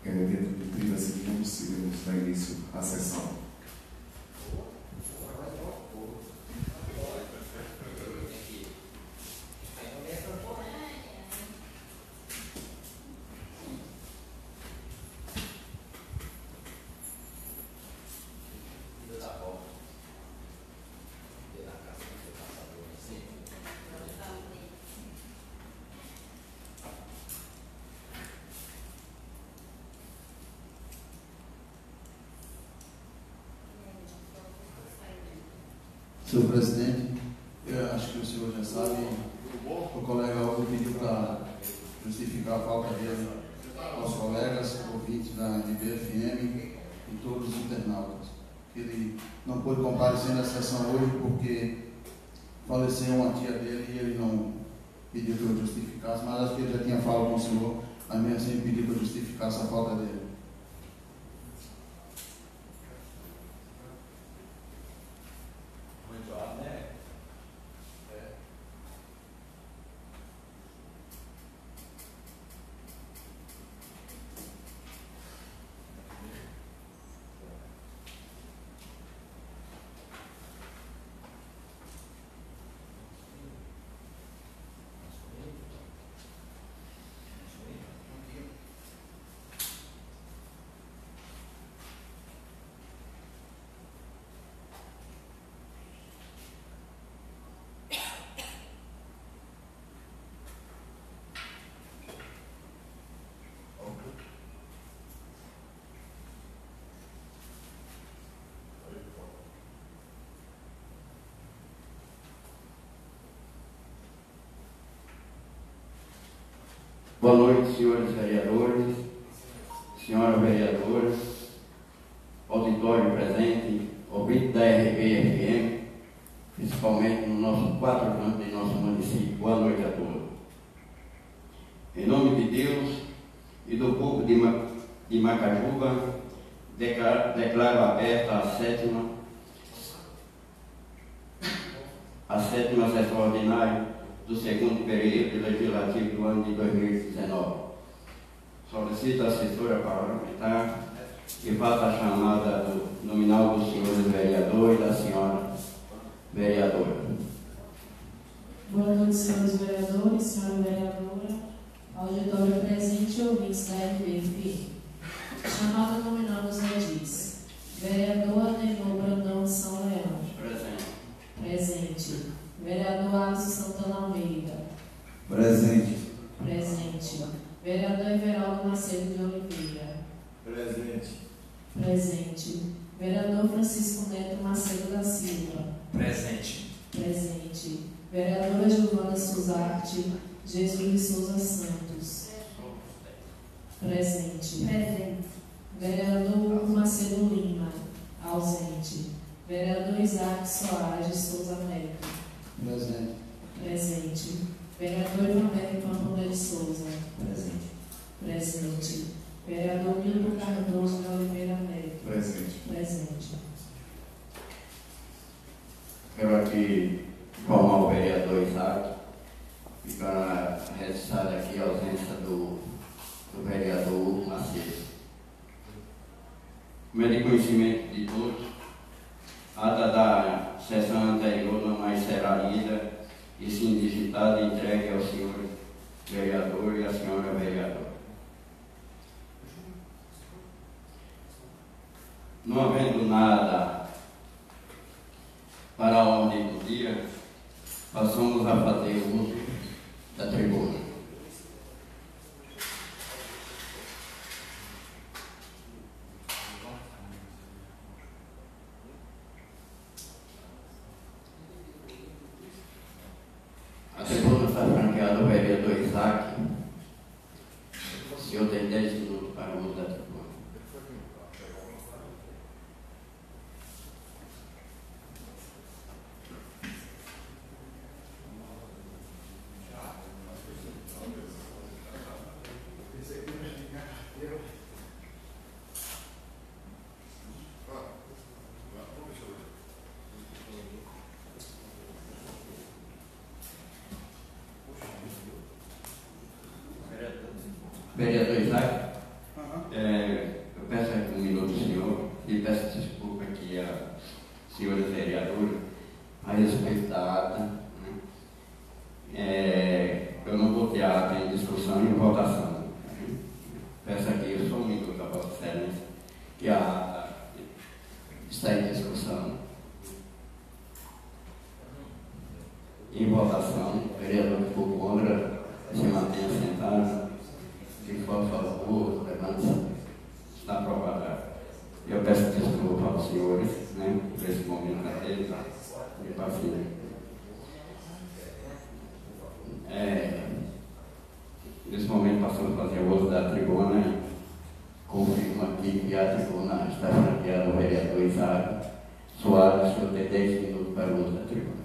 dentro de 30 segundos, iremos dar início à sessão. Senhor presidente, eu acho que o senhor já sabe, o colega Hugo pediu para justificar a falta dele aos colegas, ouvintes da NBFM e todos os internautas. Ele não pôde comparecer na sessão hoje porque faleceu uma tia dele e ele não pediu que eu justificasse, mas acho que ele já tinha falado com o senhor, mas mesmo assim pediu que eu justificasse a falta dele. Boa noite, senhores vereadores, senhora vereadora, auditório presente, ouvinte da RBFM, principalmente no nosso 4 cantos de nosso município. Boa noite a todos. Em nome de Deus e do povo de Macajuba, declaro aberta a sétima sessão ordinária do segundo período legislativo do ano de 2019. Solicito a assessora parlamentar que faça a chamada nominal dos senhores vereadores e da senhora vereadora. Boa noite, senhores vereadores, senhora vereadora, auditório presente e ouvintes da RBFM. Chamada nominal dos edis. Vereador Adenor Brandão de São Leão. Presente. Presente. Vereador Alisson Santana Almeida. Presente. Presente. Vereador Everaldo Macedo de Oliveira. Presente. Presente. Vereador Francisco Neto Macedo da Silva. Presente. Presente. Vereadora Giovana Suzarte Jesus de Souza Santos. Presente. Presente. Vereador Macedo Lima. Ausente. Vereador Isaac Soares de Souza Neto. Presente. Presente. Vereador Ivanberg Pamplona de Souza. Presente. Presente. Vereador Milton Cardoso de Oliveira Neto. Presente. Presente. Quero aqui informar o vereador Isaac, ficando registrada aqui a ausência do vereador Hugo Macedo. Como é de conhecimento de todos, a ata da sessão anterior não mais será lida e sim digitada e entregue ao senhor vereador e à senhora vereadora. Não havendo nada para a ordem do dia, passamos a fazer uso da tribuna. A tribuna está franqueada ao vereador Isaac. O senhor tem 10 minutos para o uso da tribuna. Vereador Isaac? Eu peço aqui um minuto, senhor, e peço desculpa aqui a senhora vereadora a respeito da ata. Eu não botei a ata em discussão e em votação. Peço aqui só um minuto a Vossa Excelência, que a ata está em discussão. Em votação, o vereador que for contra, se mantenha sentado. Se for a favor, levante-se. Está aprovada. Eu peço desculpa aos senhores, né, por esse momento da teve de paciência. Nesse momento passamos a fazer o uso da tribuna. Confirmo aqui que a tribuna está franqueada ao vereador Isaac Soares. O senhor tem 10 minutos para o uso da tribuna.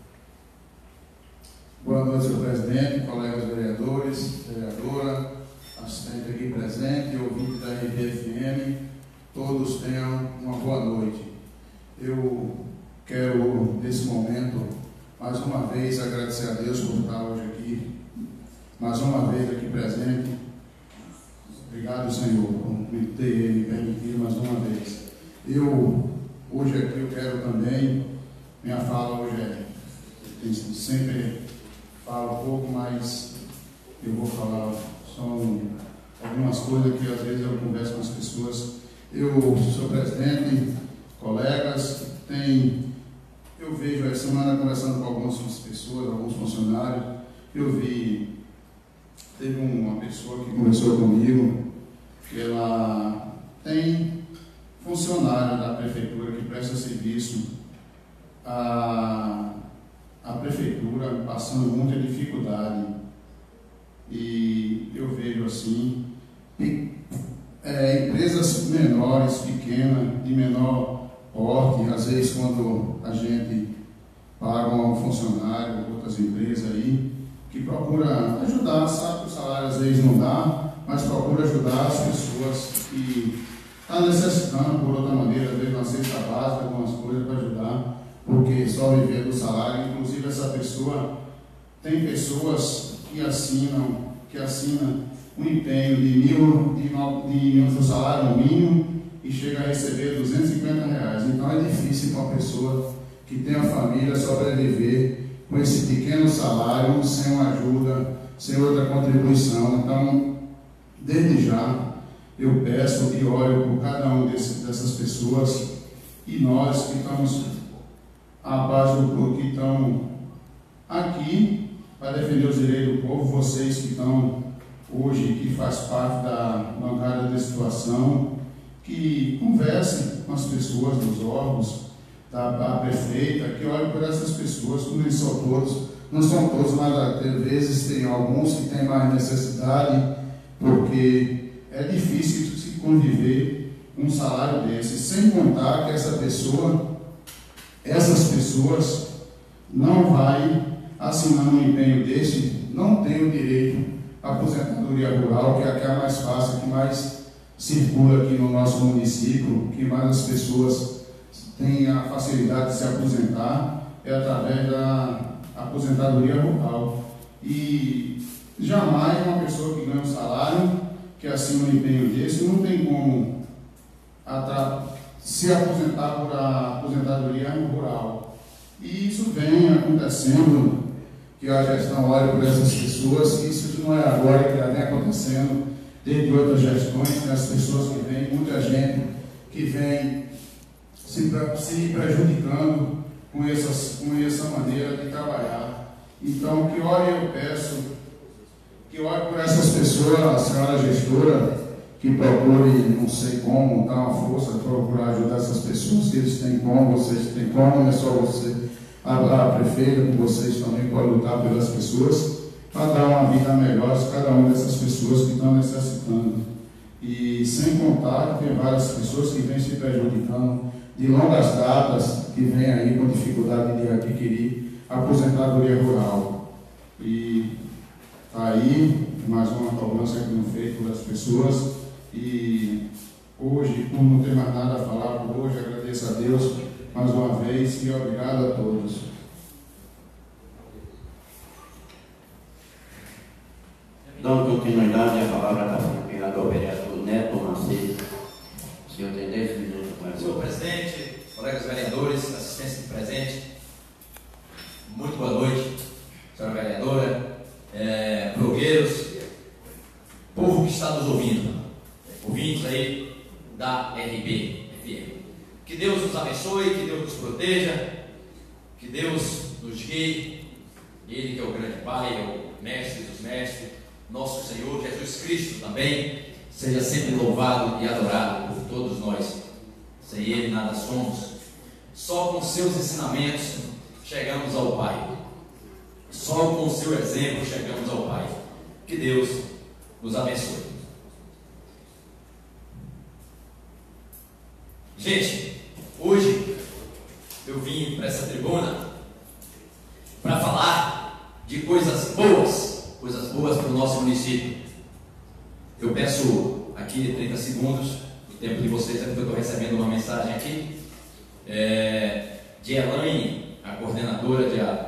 Boa noite, senhor presidente, colegas vereadores, vereadora, assistente aqui presente, ouvinte da RBFM, todos tenham uma boa noite. Eu quero, nesse momento, mais uma vez agradecer a Deus por estar hoje aqui, mais uma vez aqui presente. Obrigado, Senhor, por me permitir mais uma vez. Hoje aqui eu quero também, minha fala hoje sempre falo um pouco, mas eu vou falar só algumas coisas que às vezes eu converso com as pessoas. Eu sou presidente, colegas, eu vejo essa semana conversando com algumas pessoas, alguns funcionários, teve uma pessoa que conversou comigo, que ela tem funcionário da prefeitura que presta serviço à prefeitura passando muita dificuldade, e eu vejo assim, empresas menores, pequenas, de menor porte, às vezes quando a gente paga um funcionário, outras empresas aí, que procura ajudar, sabe que o salário às vezes não dá, mas procura ajudar as pessoas que estão necessitando por outra maneira, às vezes na cesta básica, algumas coisas para ajudar, porque só viver do salário. Inclusive essa pessoa, tem pessoas que assinam um empenho de um salário mínimo e chega a receber R$250. Então é difícil para uma pessoa que tem a família sobreviver com esse pequeno salário, sem uma ajuda, sem outra contribuição. Então, desde já, eu peço e oro por cada uma dessas pessoas, e nós que estamos abaixo do que estão aqui para defender os direitos do povo, vocês que estão hoje, que faz parte da bancada de situação, que conversem com as pessoas dos órgãos, da prefeita, que olhem por essas pessoas, como eles são todos, não são todos, mas às vezes tem alguns que têm mais necessidade, porque é difícil se conviver um salário desse, sem contar que essas pessoas não vai assinando um empenho desse, não tem o direito à aposentadoria rural, que é a mais fácil, que mais circula aqui no nosso município, que mais as pessoas têm a facilidade de se aposentar, é através da aposentadoria rural. E jamais uma pessoa que ganha um salário, que assina um empenho desse, não tem como se aposentar por a aposentadoria rural. E isso vem acontecendo, que a gestão olha por essas pessoas, que isso não é agora, que já vem acontecendo desde outras gestões, que as pessoas que vêm, muita gente que vem se prejudicando com essa maneira de trabalhar. Então, que olhe, eu peço, que olhe por essas pessoas, a senhora gestora, que procure, não sei como, dar uma força, procurar ajudar essas pessoas, que eles têm como, vocês têm como, não é só você, a prefeita, com vocês também pode lutar pelas pessoas, para dar uma vida melhor a cada uma dessas pessoas que estão necessitando. E sem contar que tem várias pessoas que vêm se prejudicando de longas datas, que vêm aí com dificuldade de adquirir aposentadoria rural. E está aí mais uma cobrança que não feita pelas pessoas. E hoje, como não tem mais nada a falar por hoje, agradeço a Deus mais uma vez e obrigado a todos. Dando continuidade, a palavra está franqueada encaminhado ao vereador Neto Macedo. O senhor tem 10 minutos para fazer. Senhor presidente, colegas vereadores, assistência de presente, muito boa noite, senhora vereadora, blogueiros, povo que está nos ouvindo, ouvintes aí da RBFM. Que Deus nos abençoe, que Deus nos proteja, que Deus nos guie, Ele que é o grande Pai, é o mestre dos mestres, nosso Senhor Jesus Cristo também, seja sempre louvado e adorado por todos nós. Sem Ele nada somos. Só com seus ensinamentos chegamos ao Pai. Só com seu exemplo chegamos ao Pai. Que Deus nos abençoe. Gente, hoje eu vim para essa tribuna para falar de coisas boas para o nosso município. Eu peço aqui 30 segundos do tempo de vocês, porque eu estou recebendo uma mensagem aqui de Elaine, a coordenadora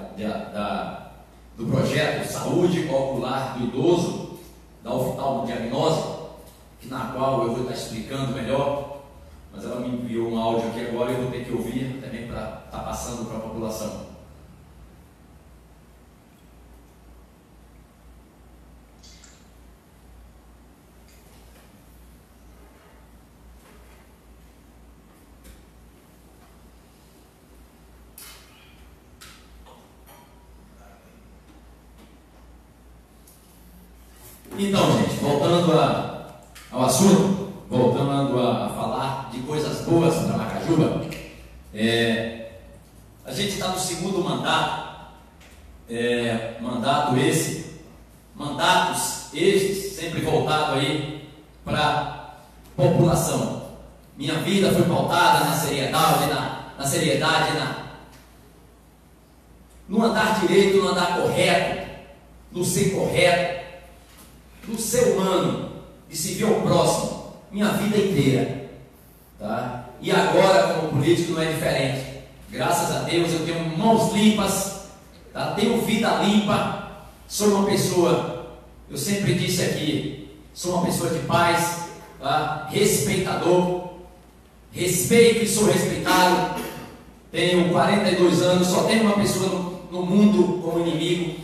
do projeto Saúde Ocular do Idoso, da oftalmodiagnose, na qual eu vou estar explicando melhor, mas ela me enviou um áudio aqui agora e eu vou ter que ouvir também para estar passando para a população. Então, gente, voltando ao assunto, voltando a falar de coisas boas para Macajuba, a gente está no segundo mandato, mandatos estes sempre voltados aí para a população. Minha vida foi pautada na seriedade, no andar direito, no andar correto, no ser correto, no ser humano, de se ver o próximo, minha vida inteira, tá? E agora, como político, não é diferente. Graças a Deus eu tenho mãos limpas, tá? Tenho vida limpa, sou uma pessoa, eu sempre disse aqui, sou uma pessoa de paz, tá? Respeitador, respeito e sou respeitado. Tenho 42 anos, só tenho uma pessoa no mundo como inimigo,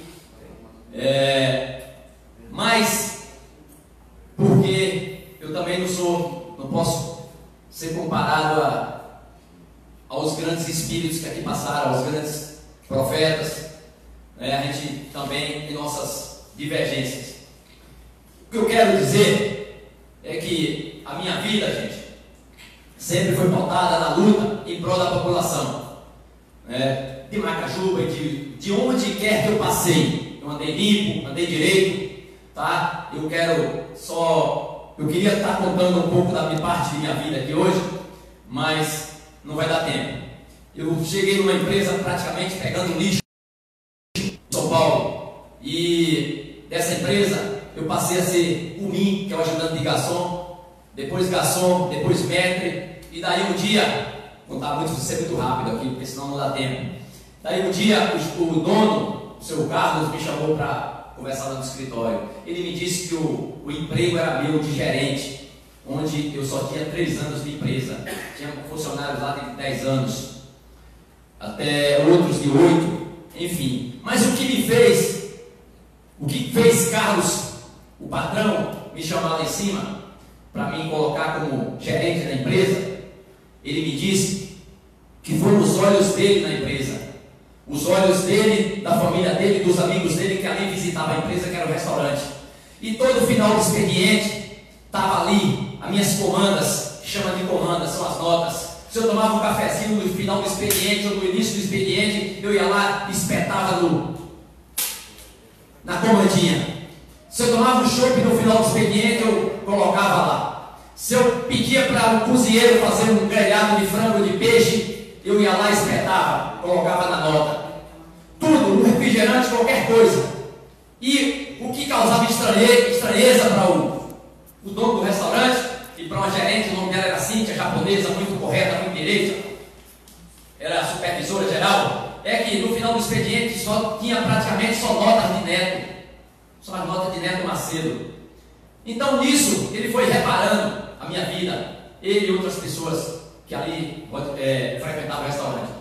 mas porque eu também não posso ser comparado aos grandes espíritos que aqui passaram, aos grandes profetas, a gente também tem nossas divergências. O que eu quero dizer é que a minha vida, gente, sempre foi pautada na luta em prol da população, de Macajuba e de onde quer que eu passei. Eu andei limpo, andei direito, tá? Eu queria estar contando um pouco da minha parte de minha vida aqui hoje, mas não vai dar tempo. Eu cheguei numa empresa praticamente pegando lixo em São Paulo, e dessa empresa eu passei a ser o MIM, que é o ajudante de garçom, depois maître, e daí um dia, vou contar muito, ser muito rápido aqui, porque senão não dá tempo. Daí um dia o dono, o seu Carlos, me chamou para conversar lá no escritório. Ele me disse que o emprego era meu de gerente, onde eu só tinha 3 anos de empresa, tinha funcionários lá de 10 anos, até outros de 8, enfim. Mas o que fez Carlos, o patrão, me chamar lá em cima, para me colocar como gerente da empresa, ele me disse que foram os olhos dele na empresa, os olhos dele, da família dele, dos amigos dele, que ali visitavam a empresa, que era o restaurante. E todo final do expediente, estava ali, as minhas comandas, chama de comandas, são as notas. Se eu tomava um cafezinho no final do expediente, ou no início do expediente, eu ia lá e espetava na comandinha. Se eu tomava um chopp no final do expediente, eu colocava lá. Se eu pedia para um cozinheiro fazer um grelhado de frango ou de peixe, eu ia lá e espetava, colocava na nota. Tudo, um refrigerante, qualquer coisa. E o que causava estranheza para o dono do restaurante e para uma gerente, o nome dela era Cíntia, japonesa, muito correta, muito direita, era a supervisora geral, é que no final do expediente tinha praticamente só notas de Neto, só as notas de Neto Macedo. Então nisso ele foi reparando a minha vida, ele e outras pessoas que ali frequentavam o restaurante.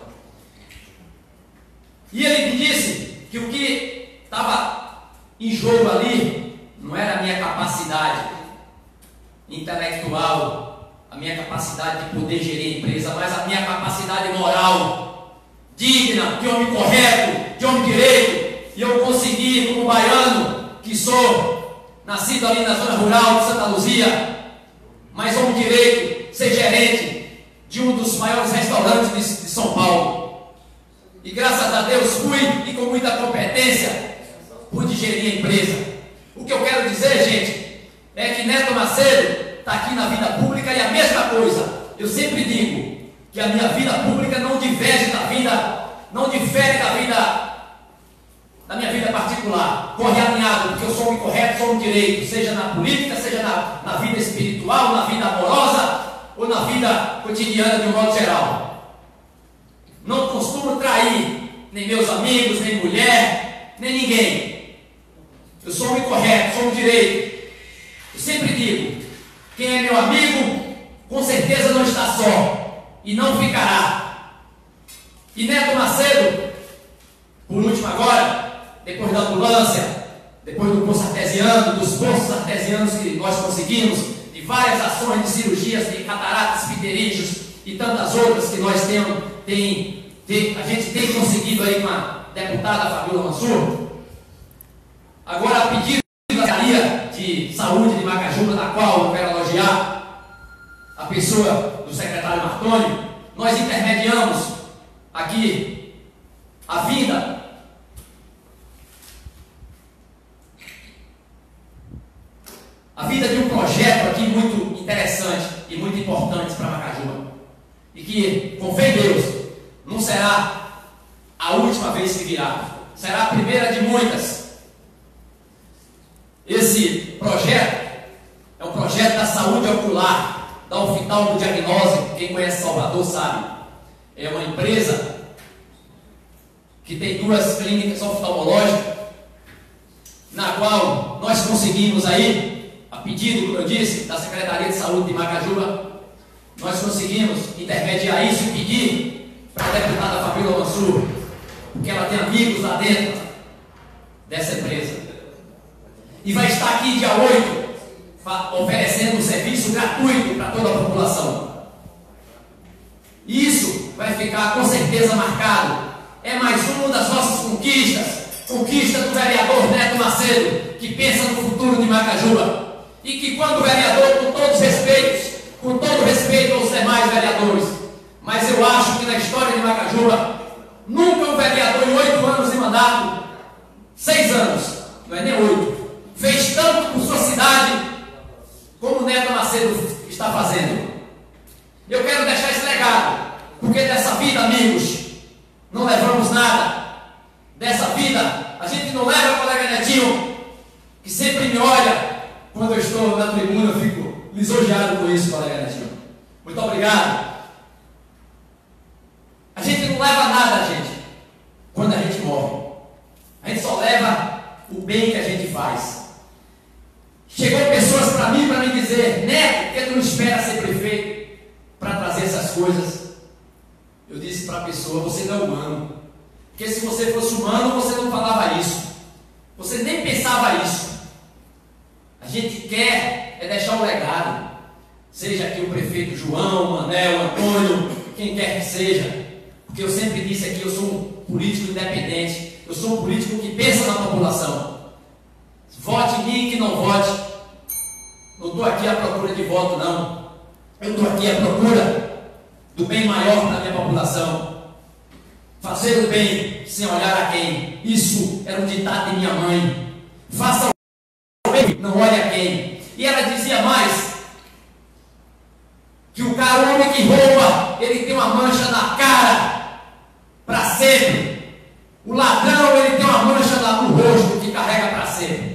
E ele me disse que o que estava em jogo ali não era a minha capacidade intelectual, a minha capacidade de poder gerir a empresa, mas a minha capacidade moral, digna, de homem correto, de homem direito. E eu consegui, como baiano que sou, nascido ali na zona rural de Santa Luzia, mas homem direito, ser gerente de um dos maiores restaurantes de São Paulo. E graças a Deus fui e com muita competência pude gerir a empresa. O que eu quero dizer, gente, é que Neto Macedo está aqui na vida pública e a mesma coisa. Eu sempre digo que a minha vida pública não difere da minha vida particular. Corre alinhado, porque eu sou um correto, sou um direito, seja na política, seja na vida espiritual, na vida amorosa ou na vida cotidiana de um modo geral. Não costumo trair nem meus amigos, nem mulher, nem ninguém. Eu sou um homem correto, sou um direito. Eu sempre digo, quem é meu amigo, com certeza não está só e não ficará. E Neto Macedo, por último agora, depois da ambulância, depois do poço artesiano, dos poços artesianos que nós conseguimos, de várias ações de cirurgias de cataratas, pterídeos e tantas outras que nós a gente tem conseguido aí com a deputada Fabiola Mansur. Agora, a pedido da Secretaria de Saúde de Macajuba, na qual eu quero elogiar a pessoa do secretário Martoni, nós intermediamos aqui a vinda de um projeto aqui muito interessante e muito importante para Macajuba. E que, com fé em Deus, não será a última vez que virá, será a primeira de muitas. Esse projeto é um projeto da saúde ocular, da oftalmodiagnose. Quem conhece Salvador sabe. É uma empresa que tem 2 clínicas oftalmológicas, na qual nós conseguimos aí, a pedido, como eu disse, da Secretaria de Saúde de Macajuba, nós conseguimos intermediar isso e pedir para a deputada Fabiola Mansur, porque ela tem amigos lá dentro dessa empresa. E vai estar aqui dia 8, oferecendo um serviço gratuito para toda a população. Isso vai ficar com certeza marcado. É mais uma das nossas conquistas, conquista do vereador Neto Macedo, que pensa no futuro de Macajuba. E que quando o vereador, com todo respeito aos demais vereadores, mas eu acho que na história de Macajuba, nunca um vereador em 8 anos de mandato, 6 anos, não é nem 8, fez tanto por sua cidade como o Neto Macedo está fazendo. Eu quero deixar esse legado, porque dessa vida, amigos, não levamos nada. Dessa vida, a gente não leva, colega Netinho, que sempre me olha quando eu estou na tribuna, eu fico lisonjeado com isso, colega Netinho. Muito obrigado. A gente não leva nada, gente, quando a gente morre. A gente só leva o bem que a gente faz. Chegou pessoas para mim dizer: Neto, por que tu não espera ser prefeito para trazer essas coisas? Eu disse para a pessoa: você não é humano. Porque se você fosse humano, você não falava isso. Você nem pensava isso. A gente quer deixar um legado. Seja aqui o prefeito João, Manel, Antônio, quem quer que seja. Porque eu sempre disse aqui, eu sou um político independente. Eu sou um político que pensa na população. Vote em mim, que não vote. Não estou aqui à procura de voto, não. Eu estou aqui à procura do bem maior para a minha população. Fazer o bem sem olhar a quem. Isso era um ditado de minha mãe. Faça o bem, não olhe a quem. E ela dizia mais, que o homem que rouba, ele tem uma mancha na cara para sempre. O ladrão, ele tem uma mancha lá no rosto que carrega para sempre.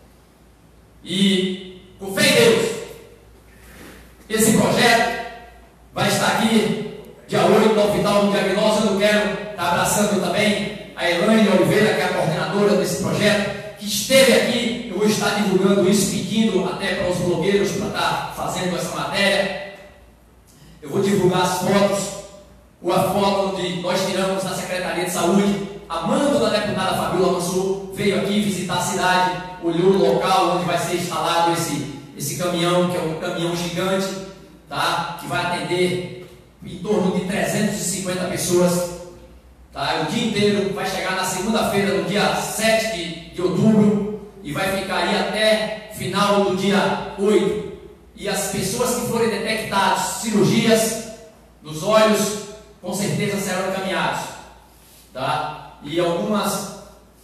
E, com fé em Deus, esse projeto vai estar aqui dia 8 no oftalmodiagnose. Eu quero estar abraçando também a Elaine Oliveira, que é a coordenadora desse projeto, que esteve aqui. Eu vou estar divulgando isso, pedindo pedindo até para os blogueiros para estar fazendo essa matéria. Eu vou divulgar as fotos, ou a foto onde nós tiramos na Secretaria de Saúde. A mando da deputada Fabiola Mansur veio aqui visitar a cidade, olhou o local onde vai ser instalado esse caminhão, que é um caminhão gigante, tá? Que vai atender em torno de 350 pessoas. Tá? O dia inteiro, vai chegar na segunda-feira, no dia 7 de outubro, e vai ficar aí até final do dia 8. E as pessoas que forem detectadas cirurgias nos olhos, com certeza serão encaminhados. Tá? E algumas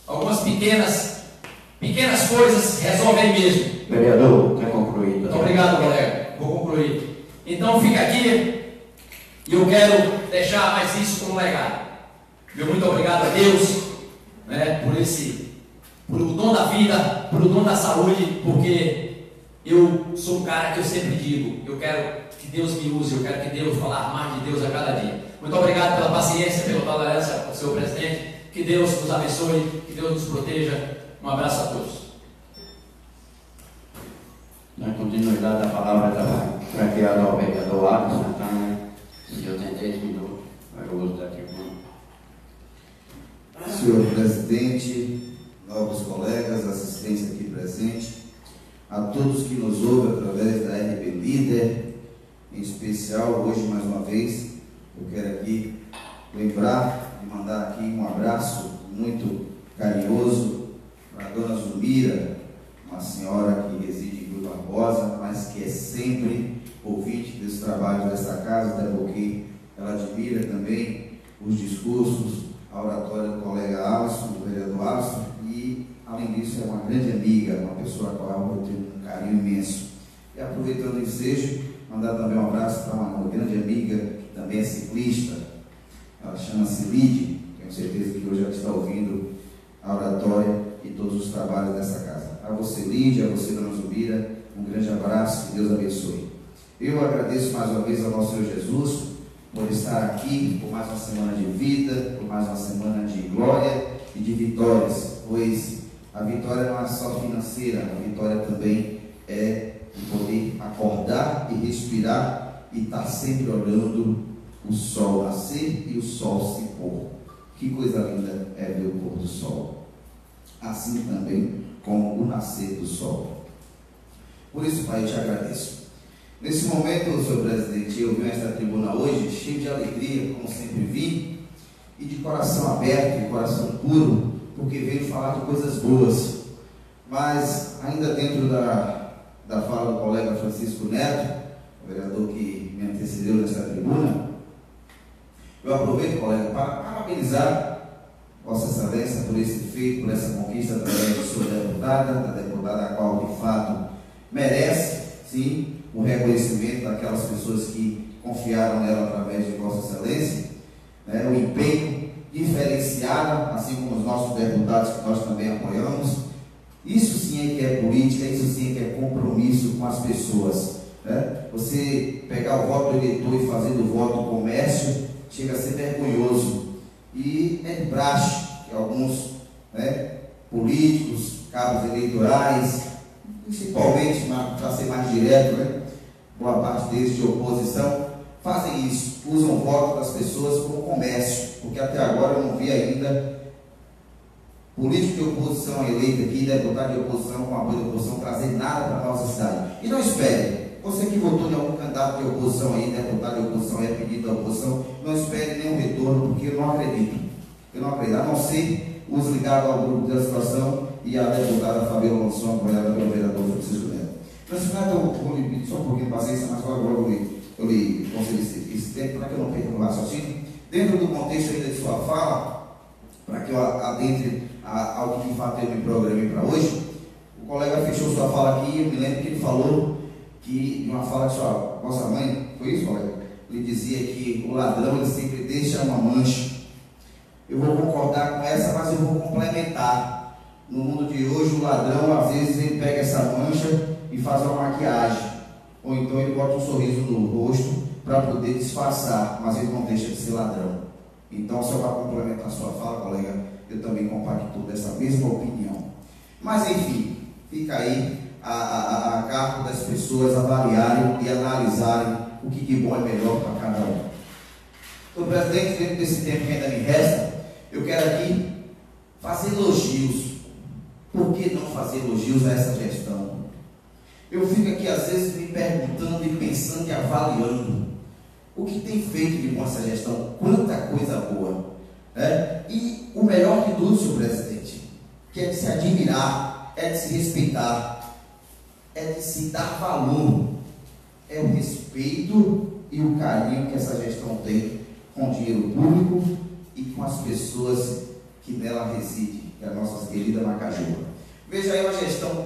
pequenas coisas resolvem mesmo. Vereador, quer concluir? Muito obrigado, colega. Vou concluir. Então fica aqui, e eu quero deixar mais isso como legado. Meu muito obrigado a Deus, né, por o dom da vida, por o dom da saúde, porque eu sou um cara que eu sempre digo, eu quero que Deus me use, eu quero que Deus falar mais de Deus a cada dia. Muito obrigado pela paciência, pela tolerância, senhor presidente. Que Deus nos abençoe, que Deus nos proteja. Um abraço a todos. Na continuidade da palavra está franqueada ao vereador Alisson Santana. O senhor tem 10 minutos para o uso da tribuna. Senhor presidente, novos colegas, assistentes aqui presentes, a todos que nos ouvem através da RB Líder, em especial, hoje mais uma vez, eu quero aqui lembrar e mandar aqui um abraço muito carinhoso para a dona Zulmira, uma senhora que reside em Rui Barbosa, mas que é sempre ouvinte dos trabalhos desta casa, até porque ela admira também os discursos, a oratória do colega Alisson, do vereador Alisson, e além disso é uma grande amiga, uma pessoa com a qual eu tenho um carinho imenso. E aproveitando o ensejo, mandar também um abraço para uma grande amiga, que também é ciclista, ela chama-se Lídia, tenho certeza que hoje ela está ouvindo a oratória e todos os trabalhos dessa casa. A você, Lídia, a você, dona Zubira, um grande abraço, que Deus abençoe. Eu agradeço mais uma vez ao nosso Senhor Jesus por estar aqui, por mais uma semana de vida, por mais uma semana de glória e de vitórias, pois a vitória não é só financeira, a vitória também é de poder acordar e respirar e estar sempre olhando o sol nascer e o sol se pôr. Que coisa linda é ver o pôr do sol, assim também como o nascer do sol. Por isso, Pai, eu te agradeço. Nesse momento, senhor presidente, eu vim a esta tribuna hoje cheio de alegria, como sempre vim, e de coração aberto, de coração puro, porque veio falar de coisas boas. Mas, ainda dentro da fala do colega Francisco Neto, o vereador que me antecedeu nesta tribuna, eu aproveito, colega, para parabenizar Vossa Excelência por esse feito, por essa conquista através de sua deputada, da deputada a qual de fato merece, sim, o reconhecimento daquelas pessoas que confiaram nela através de Vossa Excelência, né, o empenho diferenciado, assim como os nossos deputados que nós também apoiamos. Isso sim é que é política, isso sim é que é compromisso com as pessoas, né? Você pegar o voto do eleitor e fazer do voto comércio chega a ser vergonhoso, e é de praxe que alguns, né, políticos, cabos eleitorais, principalmente para ser mais direto, né, boa parte deles de oposição, fazem isso, usam o voto das pessoas como comércio, porque até agora eu não vi ainda político de oposição eleito aqui, deputado de oposição com apoio da oposição, trazer nada para a nossa cidade. E não espere, você que votou em algum candidato de oposição aí, deputado de oposição, é pedido da oposição, não espere nenhum retorno, porque eu não acredito. Eu não acredito, a não ser os ligados ao grupo da situação e a deputada Fabiola Mansur, apoiada pelo vereador Francisco Neto. Francisco Neto, eu vou lhe pedir só um pouquinho de paciência, mas agora eu lhe concedi esse tempo para que eu não perca o raciocínio. Dentro do contexto ainda de sua fala, para que eu adentre ao que de fato eu me programei para hoje, o colega fechou sua fala aqui e eu me lembro que ele falou que, uma fala de sua vossa mãe, foi isso, colega? Ele dizia que o ladrão ele sempre deixa uma mancha. Eu vou concordar com essa, mas eu vou complementar. No mundo de hoje, o ladrão, às vezes, ele pega essa mancha e faz uma maquiagem, ou então ele bota um sorriso no rosto para poder disfarçar, mas ele não deixa de ser ladrão. Então, só para complementar a sua fala, colega, eu também compacto dessa mesma opinião. Mas, enfim, fica aí a cargo das pessoas avaliarem e analisarem o que de bom é melhor para cada um. Então, presidente, dentro desse tempo que ainda me resta, eu quero aqui fazer elogios. Por que não fazer elogios a essa gestão? Eu fico aqui às vezes me perguntando e pensando e avaliando o que tem feito de bom essa gestão, quanta coisa boa, né? E o melhor de tudo, senhor presidente, que é de se admirar, é de se respeitar, é de se dar valor, é o respeito e o carinho que essa gestão tem com o dinheiro público e com as pessoas que nela residem, que é a nossa querida Macajuba. Veja aí uma gestão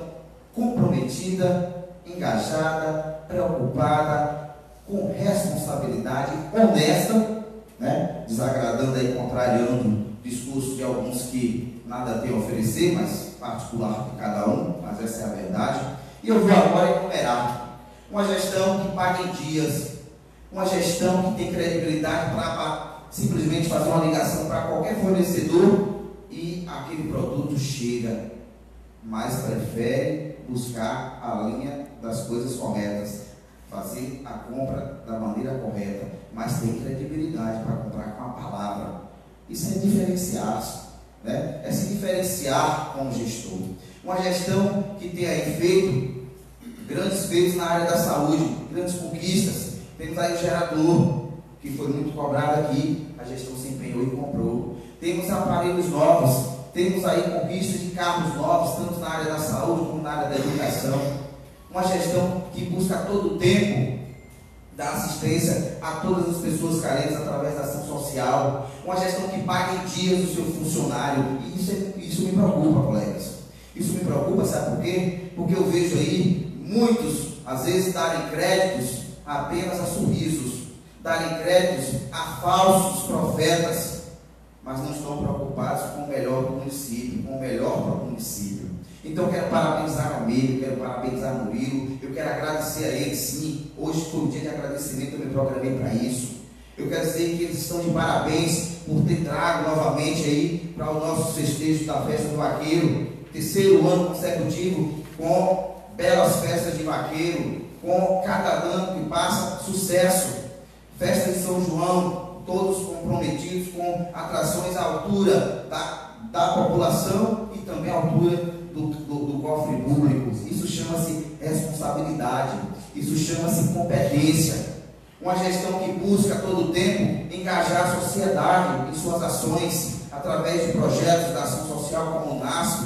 comprometida, engajada, preocupada, com responsabilidade, honesta, né? Desagradando aí, contrariando o discurso de alguns que nada tem a oferecer, mas particular de cada um, mas essa é a verdade. E eu vou agora enumerar uma gestão que paga em dias, uma gestão que tem credibilidade para simplesmente fazer uma ligação para qualquer fornecedor e aquele produto chega, mas prefere buscar a linha das coisas corretas, fazer a compra da maneira correta, mas tem credibilidade para comprar com a palavra. Isso é diferenciar-se, né? É se diferenciar como gestor. Uma gestão que tem aí feito grandes feitos na área da saúde, grandes conquistas. Temos aí o gerador, que foi muito cobrado aqui, a gestão se empenhou e comprou. Temos aparelhos novos, temos aí conquistas de carros novos, tanto na área da saúde como na área da educação. Uma gestão que busca a todo tempo dar assistência a todas as pessoas carentes através da ação social. Uma gestão que paga em dias o seu funcionário. E isso me preocupa, colegas. Isso me preocupa, sabe por quê? Porque eu vejo aí muitos, às vezes, darem créditos apenas a sorrisos, darem créditos a falsos profetas, mas não estão preocupados com o melhor do município, com o melhor para o município. Então eu quero parabenizar a Almeida, quero parabenizar o Murilo, eu quero agradecer a eles, sim. Hoje foi um dia de agradecimento, eu me programei para isso. Eu quero dizer que eles estão de parabéns por ter trago novamente aí para o nosso festejo da festa do vaqueiro, terceiro ano consecutivo com belas festas de vaqueiro, com cada ano que passa sucesso. Festa de São João, todos comprometidos com atrações à altura da população e também à altura do cofre público. Isso chama-se responsabilidade, isso chama-se competência. Uma gestão que busca a todo tempo engajar a sociedade em suas ações, através de projetos da ação social como o NASP.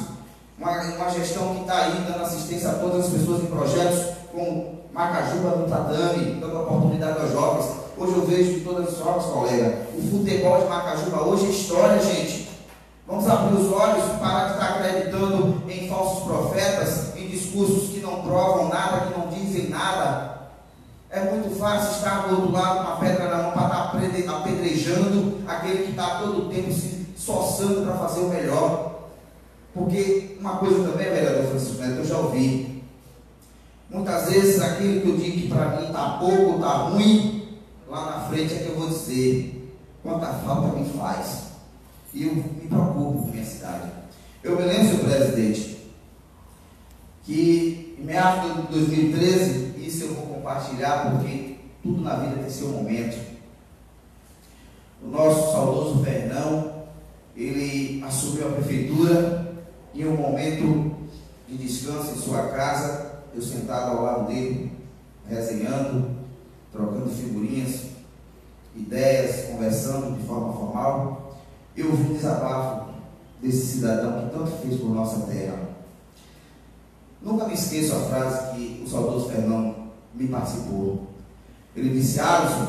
Uma gestão que está aí dando assistência a todas as pessoas em projetos como Macajuba no tatame, dando oportunidade aos jovens. Hoje eu vejo que todas as jovens, colega, o futebol de Macajuba hoje é história, gente. Vamos abrir os olhos, parar de estar acreditando em falsos profetas, em discursos que não provam nada, que não dizem nada. É muito fácil estar do outro lado com a pedra na mão para estar apedrejando aquele que está todo o tempo se esforçando para fazer o melhor. Porque uma coisa também, vereador Francisco Neto, eu já ouvi. Muitas vezes aquilo que eu digo que para mim está pouco, está ruim, lá na frente é que eu vou dizer quanta falta me faz. E eu me preocupo com minha cidade. Eu me lembro, senhor presidente, que em meados de 2013, isso eu vou compartilhar porque tudo na vida tem seu momento. O nosso saudoso Fernão, ele assumiu a prefeitura em um momento de descanso em sua casa, eu sentado ao lado dele, resenhando, trocando figurinhas, ideias, conversando de forma formal. Eu ouvi um desabafo desse cidadão que tanto fez por nossa terra. Nunca me esqueço a frase que o saudoso Fernão me participou. Ele disse: Alisson,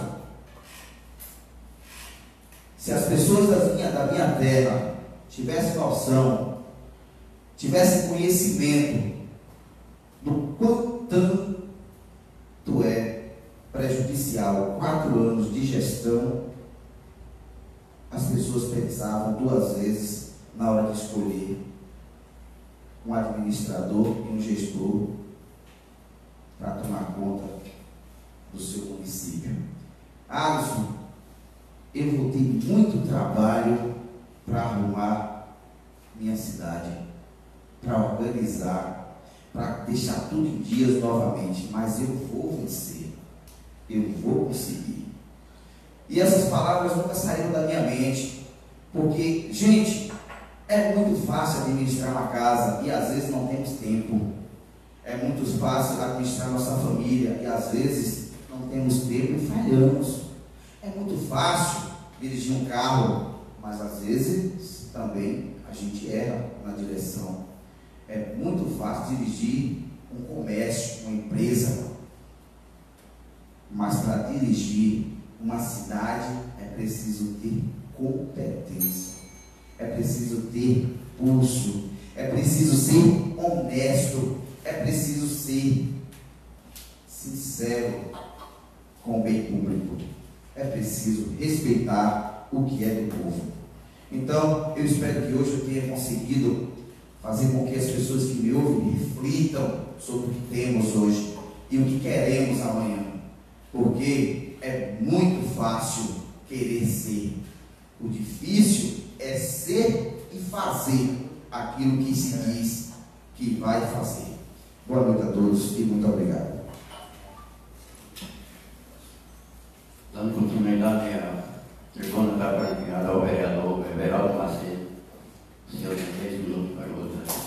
se as pessoas da minha terra tivessem noção, tivessem conhecimento do quanto é prejudicial 4 anos de gestão, as pessoas pensavam 2 vezes na hora de escolher um administrador e um gestor para tomar conta do seu município. Alisson, eu vou ter muito trabalho para arrumar minha cidade, para organizar, para deixar tudo em dias novamente, mas eu vou vencer, eu vou conseguir. E essas palavras nunca saíram da minha mente, porque, gente, é muito fácil administrar uma casa e às vezes não temos tempo. É muito fácil administrar nossa família e às vezes não temos tempo e falhamos. É muito fácil dirigir um carro, mas às vezes também a gente erra na direção. É muito fácil dirigir um comércio, uma empresa, mas para dirigir uma cidade é preciso ter competência, é preciso ter pulso, é preciso ser honesto, é preciso ser sincero com o bem público, é preciso respeitar o que é do povo. Então, eu espero que hoje eu tenha conseguido fazer com que as pessoas que me ouvem reflitam sobre o que temos hoje e o que queremos amanhã, porque é muito fácil querer ser, o difícil é ser e fazer aquilo que se diz que vai fazer. Boa noite a todos e muito obrigado. Dando continuidade à tribuna da praticada ao vereador Everaldo Macedo, o senhor tem 3 minutos para votar.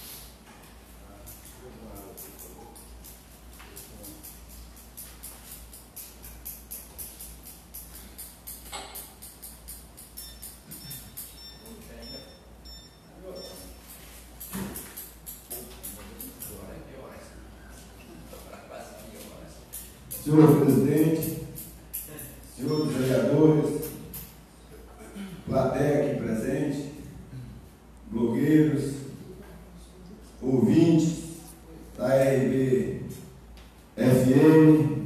Senhor presidente, senhores vereadores, plateia aqui presente, blogueiros, ouvintes da RB FM,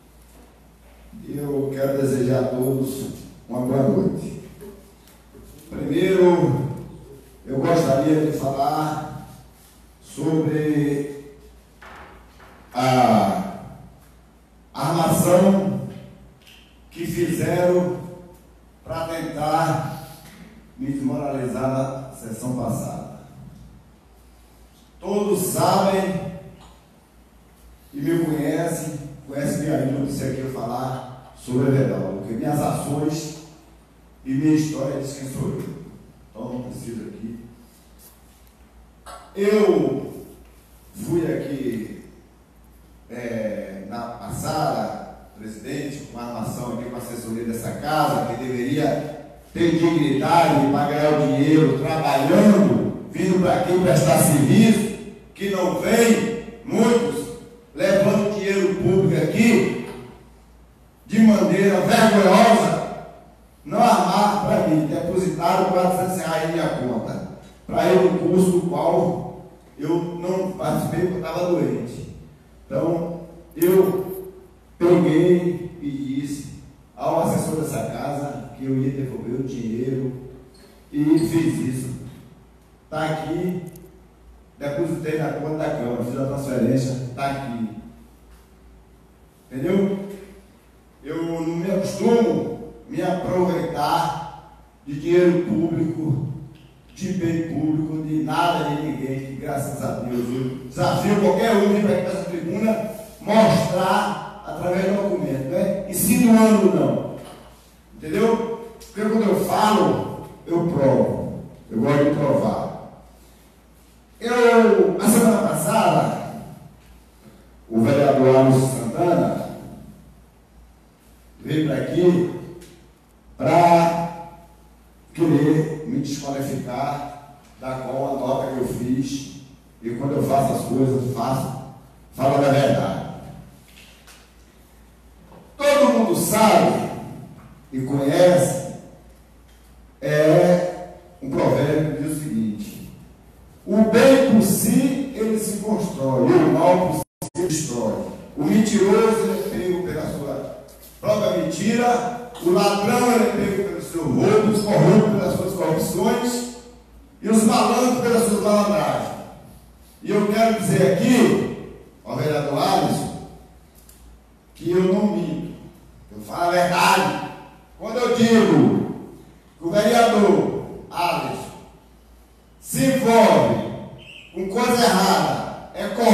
eu quero desejar a todos uma boa noite. Primeiro, eu gostaria de falar sobre a armação que fizeram para tentar me desmoralizar na sessão passada. Todos sabem e me conhecem minha vida, eu disse aqui eu falar sobre Everaldo, porque minhas ações e minha história diz quem sou eu. Então não preciso aqui. Eu fui aqui na passada, presidente, com a armação aqui, com a assessoria dessa casa, que deveria ter dignidade para ganhar o dinheiro, trabalhando, vindo para aqui prestar serviço, que não vem, muitos, levando dinheiro público aqui, de maneira vergonhosa, não armar para mim, depositaram R$400 em minha conta, para ir no curso do qual eu não participei porque eu estava doente. Então, eu peguei e disse ao assessor dessa casa que eu ia devolver o dinheiro e fiz isso. Está aqui, depositei na conta da Câmara, fiz a transferência, está aqui. Entendeu? Eu não me acostumo me aproveitar de dinheiro público, de bem público, de nada de ninguém, que graças a Deus eu desafio qualquer um que vai para essa tribuna mostrar através do documento, né? Insinuando não, entendeu? Porque quando eu falo, eu provo, eu gosto de provar. A semana passada, o vereador Alisson Santana veio para aqui para querer me desqualificar da qual a nota que eu fiz, e quando eu faço as coisas, falo da verdade. Todo mundo sabe e conhece, um provérbio que diz o seguinte: o bem por si ele se constrói, e o mal por si ele destrói. O mentiroso ele é pego pela sua própria mentira, o ladrão ele é pego pelos seus roubos, corrupto pelas suas corrupções, e os malandros pelas suas malandragens. E eu quero dizer aqui, ao vereador Alisson, que eu não minto, eu falo a verdade. Quando eu digo que o vereador Alisson se envolve com coisa errada, é corrupto,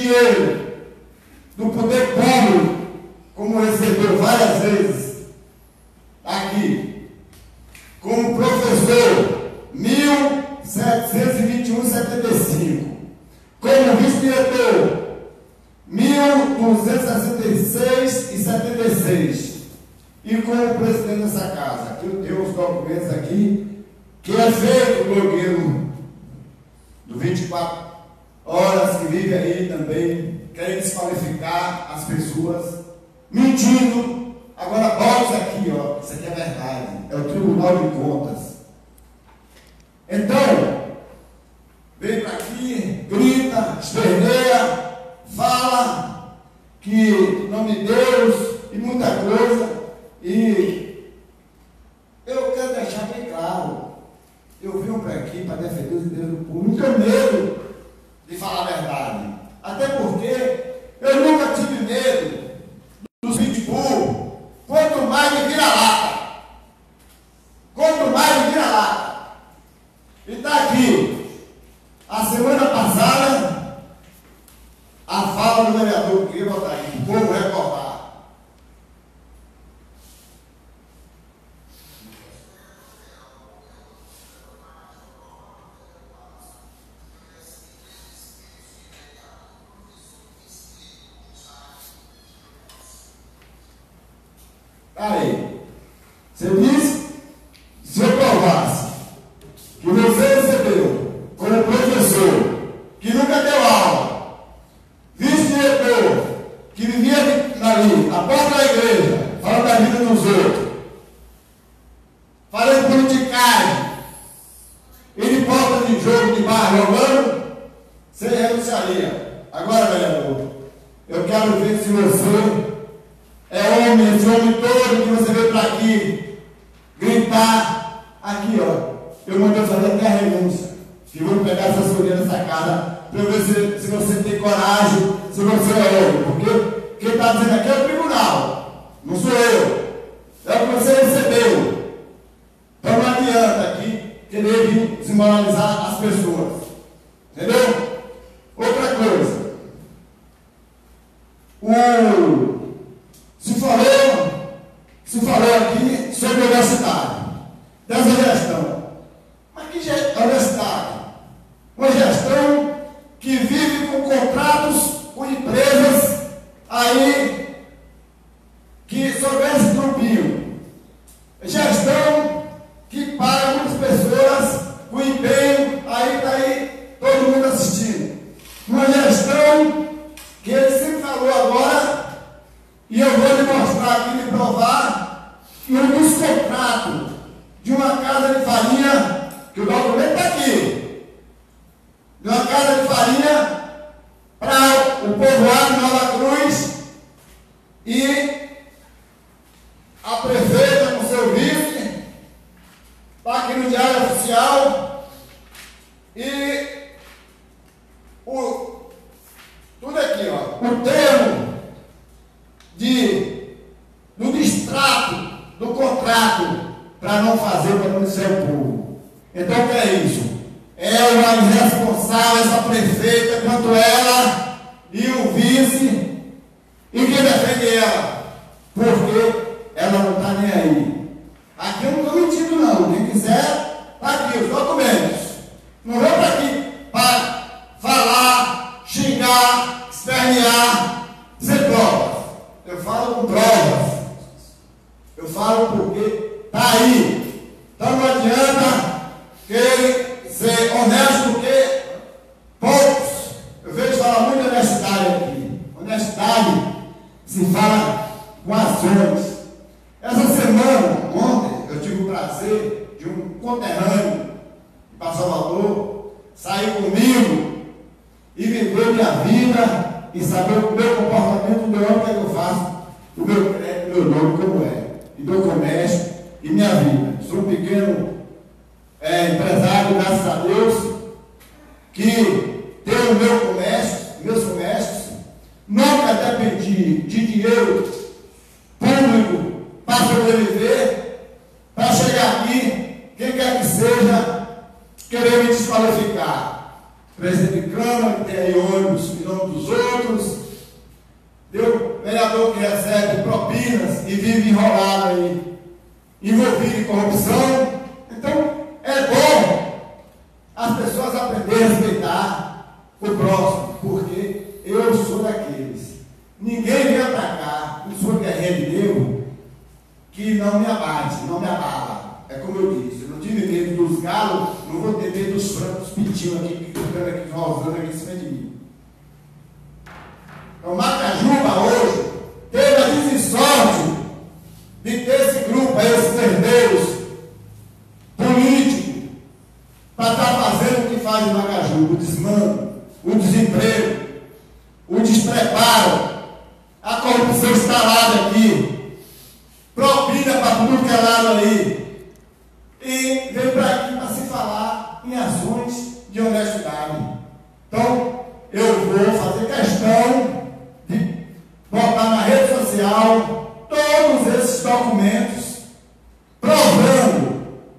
dinheiro do poder público, como recebeu várias vezes aqui, como professor, 1.721,75, como vice-diretor, 1.266,76, e como presidente dessa casa. Aqui eu tenho os documentos aqui, que é feito o blogueiro do 24 horas, que vive aí também, querem desqualificar as pessoas, mentindo. Agora, olha aqui, ó, isso aqui é verdade, é o Tribunal de Contas. Então, vem para aqui, grita, esperneia, fala que em nome de Deus e muita coisa, e eu quero deixar bem claro, eu vim para aqui para defender os interesses do povo, não tenho medo de falar a verdade, até porque eu nunca tive medo dos pitbull, quanto mais de vira-lata, e está aqui, a semana passada, a fala do vereador, que queria botar aí, o povo recordar. Aí, você disse, se eu provasse que você recebeu como professor, que nunca deu aula, vice-diretor, que vivia ali, a porta da igreja, falando da vida dos outros, falando politicagem, e de porta de jogo de bar jogando, você renunciaria. Agora, vereador, eu quero ver se você é homem, esse homem todo que você veio para aqui gritar. Aqui, ó, eu mandei fazer até a renúncia, que vou pegar essa assessoria nessa casa para eu ver se você tem coragem, se você é homem, porque quem está dizendo aqui é o tribunal, não sou eu, é o que você recebeu. Então não adianta aqui querer vir desmoralizar as pessoas, entendeu? Outra coisa, se falou aqui sobre a universidade, dessa gestão. Mas que universidade? Uma gestão que vive com contratos com empresas aí que sobresse grupinho. Gestão que paga muitas pessoas com empenho, aí está aí todo mundo assistindo. Uma gestão que ele sempre falou agora, e eu vou lhe mostrar aqui, lhe provar, que um dos contratos de uma casa de farinha, que o documento está aqui, de uma casa de farinha para o povoado de Nova Cruz, e a prefeita com seu vice, está aqui no Diário Oficial, e tudo aqui, ó, o termo do distrato do contrato para não fazer para não ser o povo. Então o que é isso? É uma irresponsável essa prefeita, quanto ela e o vice, e quem defende ela, porque ela não está nem aí. Aqui eu não estou mentindo não, quem quiser, está aqui os documentos. Não vou para aqui para falar, xingar, espernear, dizer provas. Eu falo com provas. Eu falo porque está aí. Então não adianta querer ser honesto, porque poucos, eu vejo falar muito de honestidade aqui. Honestidade se fala com ações. Essa semana, ontem, eu tive o prazer de um conterrâneo para Salvador sair comigo e viver minha vida e saber o meu comportamento, do homem que eu faço, o meu crédito, meu nome como é, e meu comércio e minha vida. Sou um pequeno empresário, graças a Deus, que tenho o meu comércio, meus comércios, nunca dependi de dinheiro público para sobreviver, para chegar aqui, quem quer que seja, querer me desqualificar. presidente de Câmara, que tem aí ônibus em nome dos outros, tem vereador que recebe propinas e vive enrolado aí, envolvido em corrupção. Então, é bom as pessoas aprenderem a respeitar o próximo, porque eu sou daqueles. Ninguém vem para cá, eu sou guerreiro de Deus, que não me abate, não me abala. É como eu disse, eu não tive medo dos galos, não vou ter medo dos francos pintinhos aqui, que ficando aqui, rosando aqui em cima de mim. Então, Macajuba hoje teve a dessorte de ter esse grupo aí, esses herdeiros políticos, para estar fazendo o que faz em Macajuba: o desmando, o desemprego, o despreparo, a corrupção instalada aqui, propina para tudo que é lado aí. E veio para aqui para se falar em ações de honestidade. Então, eu vou fazer questão de botar na rede social todos esses documentos provando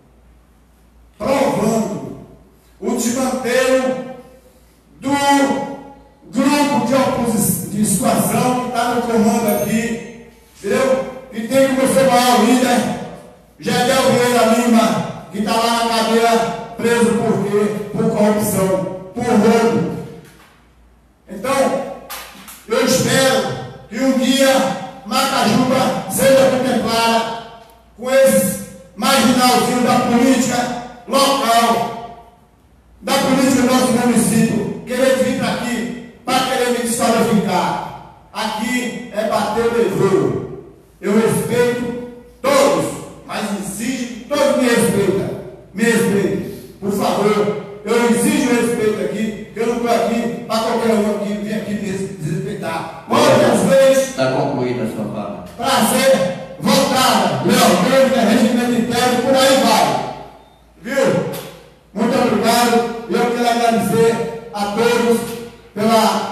o desmantelo do grupo de oposição, de situação que está no comando aqui, entendeu? E tem como seu maior líder Gedel Vieira Lima, que está lá na cadeia preso por quê? Por corrupção, por roubo. Então, eu espero que um dia Macajuba seja contemplada com esse marginalzinho da política local, da política do nosso município, querer vir para aqui para querer me desqualificar. Aqui é bater o devouro. Eu respeito todos, mas exijo que todos me respeitem. Me respeitem. Por favor, eu exijo respeito aqui, que eu não estou aqui para qualquer um aqui vir aqui me desrespeitar. Quantas vezes Está concluída a sua fala. para ser votada, lealdade, regimento interno, por aí vai. Viu? Muito obrigado. Eu quero agradecer a todos pela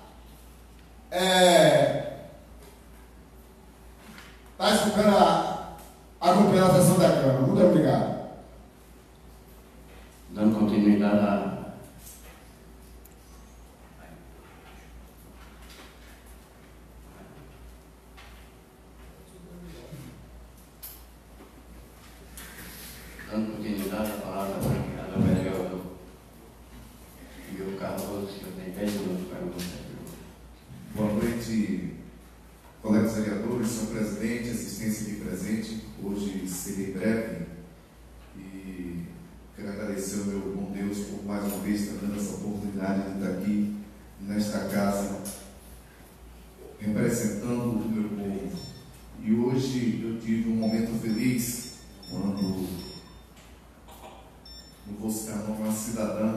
está escutando acompanhando a sessão da Câmara. Muito obrigado. Dando continuidade à palavra ao vereador Miguel Carlos, que eu tenho 10 minutos para você. Boa noite, colegas vereadores, senhor presidente, assistência aqui presente. Hoje serei breve e quero agradecer ao meu bom Deus por mais uma vez estar dando essa oportunidade de estar aqui nesta casa representando o meu povo. E hoje eu tive um momento feliz quando, não vou citar nome, uma cidadã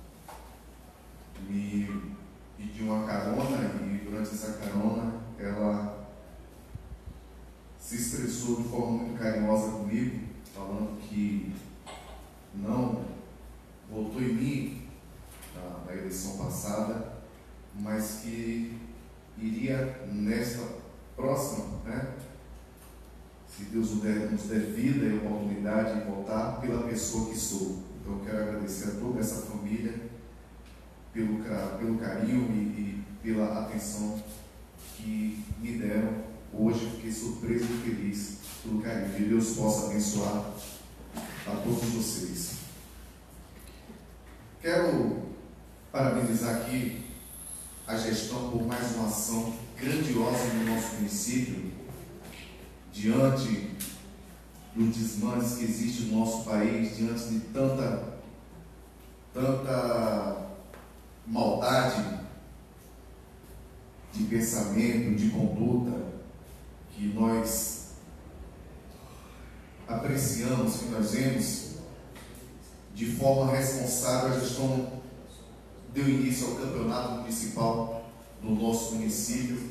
me pediu uma carona e durante essa carona ela se expressou de forma muito carinhosa comigo, falando que não votou em mim na eleição passada, mas que iria nesta próxima, se Deus nos der vida e oportunidade de votar pela pessoa que sou. Então eu quero agradecer a toda essa família pelo carinho e pela atenção que me deram. Hoje fiquei surpreso e feliz pelo carinho. Que Deus possa abençoar a todos vocês. Quero parabenizar aqui a gestão por mais uma ação grandiosa no nosso município, diante dos desmandes que existe no nosso país, diante de tanta maldade de pensamento, de conduta, que nós apreciamos, que nós vemos de forma responsável. A gestão deu início ao campeonato municipal do nosso município,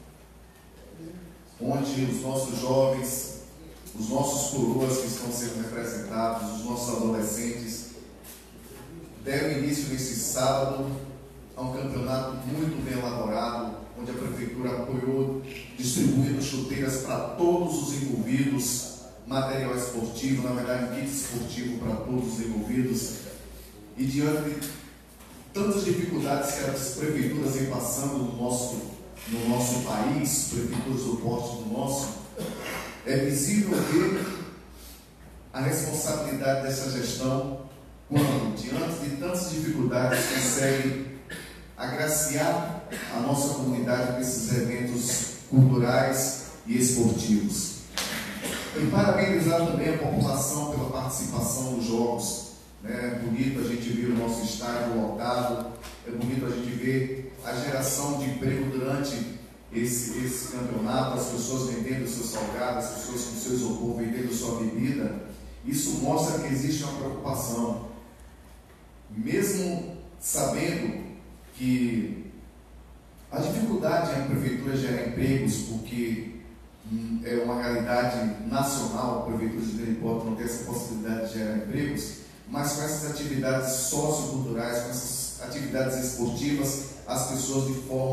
onde os nossos jovens, os nossos coroas que estão sendo representados, os nossos adolescentes, deram início nesse sábado a um campeonato muito bem elaborado, onde a prefeitura apoiou, distribuindo chuteiras para todos os envolvidos, material esportivo, na verdade, kit esportivo para todos os envolvidos. E diante de tanta tantas dificuldades que as prefeituras vêm passando no nosso país, prefeituras do porte do nosso, é visível ver a responsabilidade dessa gestão quando, diante de tantas dificuldades, consegue agraciar a nossa comunidade com esses eventos culturais e esportivos. E parabenizar também a população pela participação nos jogos. É bonito a gente ver o nosso estádio lotado, é bonito a gente ver a geração de emprego durante esse campeonato, as pessoas vendendo seus salgados, as pessoas com seu isopor vendendo sua bebida. Isso mostra que existe uma preocupação, mesmo sabendo que a dificuldade em a prefeitura gerar empregos, porque é uma realidade nacional, a prefeitura de Niterói não tem essa possibilidade de gerar empregos, mas com essas atividades socioculturais, com essas atividades esportivas, as pessoas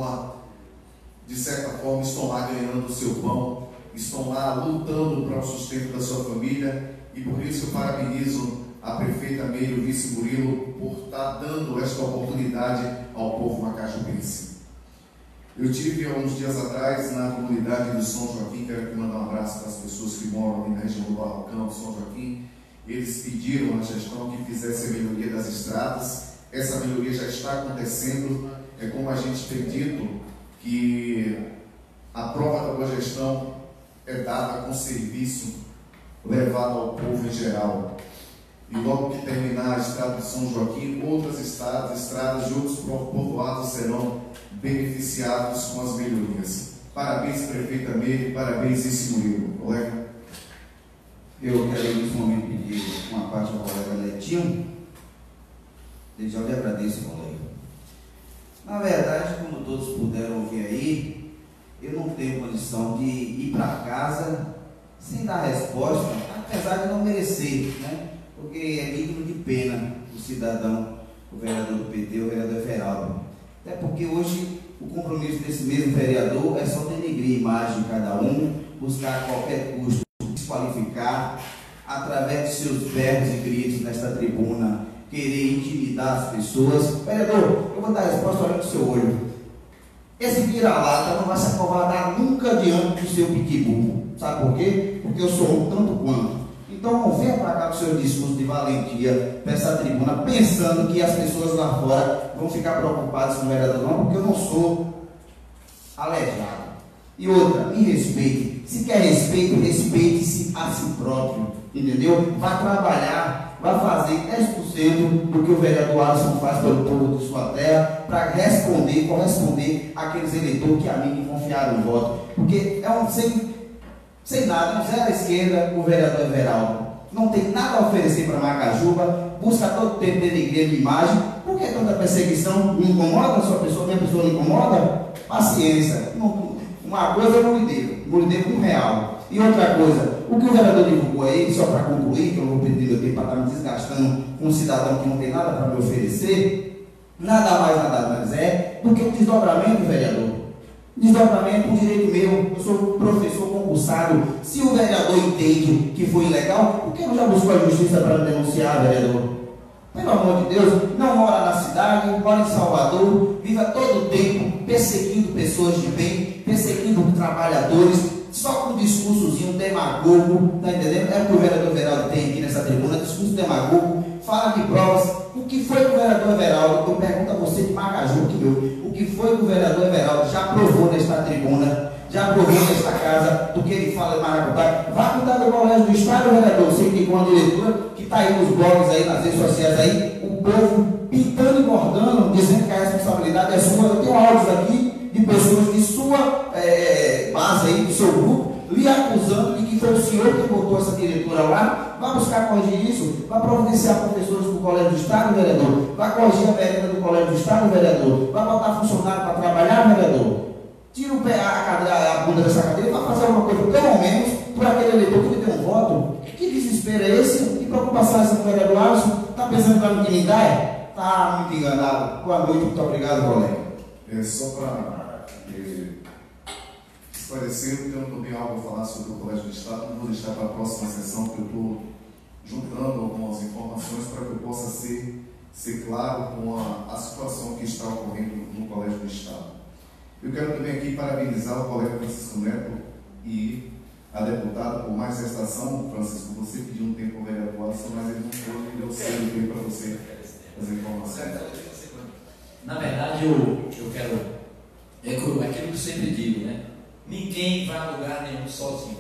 de certa forma, estão lá ganhando o seu pão, estão lá lutando para o sustento da sua família, e por isso eu parabenizo a prefeita Meire e o vice Murilo por estar dando esta oportunidade ao povo macajubense. Eu tive há uns dias atrás na comunidade do São Joaquim, quero aqui mandar um abraço para as pessoas que moram ali na região do Barrocão, São Joaquim. Eles pediram à gestão que fizesse a melhoria das estradas. Essa melhoria já está acontecendo. É como a gente tem dito, que a prova da boa gestão é dada com serviço levado ao povo em geral. E logo que terminar a estrada de São Joaquim, outras estradas de outros povoados serão beneficiados com as melhorias. Parabéns, prefeita Meire, parabéns, vice Murilo. Colega? Eu quero nesse momento pedir uma parte ao colega Letinho. Desde já lhe agradeço, colega. Na verdade, como todos puderam ouvir aí, eu não tenho condição de ir para casa sem dar resposta, apesar de não merecer, né? Porque é digno de pena o cidadão, o vereador do PT, o vereador Everaldo. Até porque hoje o compromisso desse mesmo vereador é só denegrir a imagem de cada um, buscar a qualquer custo desqualificar, através de seus berros e gritos nesta tribuna, querer intimidar as pessoas. Vereador, eu vou dar a resposta olhando no seu olho. Esse vira-lata não vai se acovardar nunca diante do seu pitbull. Sabe por quê? Porque eu sou um tanto quanto. Então não venha para cá com o seu discurso de valentia para essa tribuna, pensando que as pessoas lá fora vão ficar preocupadas com o vereador, não, porque eu não sou aleijado. E outra, me respeite. Se quer respeito, respeite-se a si próprio. Entendeu? Vá trabalhar, vá fazer 10% do que o vereador Alisson faz pelo povo de sua terra, para corresponder àqueles eleitores que a mim confiaram o voto. Porque é um sem nada, um zero à esquerda, o vereador Everaldo. Não tem nada a oferecer para Macajuba, busca todo tempo denegrir a minha imagem. Por que tanta perseguição? Me incomoda? Sua pessoa, minha pessoa me incomoda? Paciência. Uma coisa é Murideiro R$1. E outra coisa, o que o vereador divulgou aí, só para concluir, que eu não vou perder meu tempo para estar me desgastando com um cidadão que não tem nada para me oferecer, nada mais, nada menos é do que um desdobramento, vereador. Desdobramento, um direito meu. Eu sou professor concursado. Se o vereador entende que foi ilegal, por que não já buscou a justiça para denunciar, vereador? Pelo amor de Deus, não mora na cidade, mora em Salvador, viva todo o tempo perseguindo pessoas de bem, perseguindo trabalhadores, só com um discursozinho demagogo, tá entendendo? É o que o vereador Everaldo tem aqui nessa tribuna, discurso demagogo, fala de provas. O que foi que o vereador Everaldo, eu pergunto a você de Macajuba, o que foi que o vereador Everaldo já provou nesta tribuna, já provou nesta casa, do que ele fala em Maracutaia? Vá cuidar do colégio do Estado, vereador, você que tem uma diretora, que está aí nos blogs, aí nas redes sociais, aí, o povo pintando e bordando, dizendo que a responsabilidade é sua. Eu tenho áudios aqui de pessoas de sua base aí, do seu grupo, lhe acusando de que foi o senhor que botou essa diretora lá. Vai buscar corrigir isso, vai providenciar professores do Colégio do Estado, vereador, vai corrigir a merenda do Colégio do Estado, vereador, vai botar funcionário para trabalhar, vereador. Tira o pé, a bunda dessa cadeira e vai fazer alguma coisa, pelo menos, por aquele eleitor que lhe deu um voto. Que desespero é esse? Que preocupação é essa do vereador Alisson? Está pensando que vai me intimidar? Está muito enganado. Boa noite, muito obrigado, colega. Só para esclarecer, porque eu não estou bem algo a falar sobre o Colégio do Estado, não vou deixar para a próxima sessão, porque eu estou juntando algumas informações para que eu possa ser claro com a situação que está ocorrendo no Colégio do Estado. Eu quero também aqui parabenizar o colega Francisco Neto e a deputada por mais esta ação. Francisco, você pediu um tempo ao vereador, mas ele não foi, ele deu cedo tempo para você fazer informações. Na verdade, eu quero aquilo que eu sempre digo, né? Ninguém vai a lugar nenhum sozinho.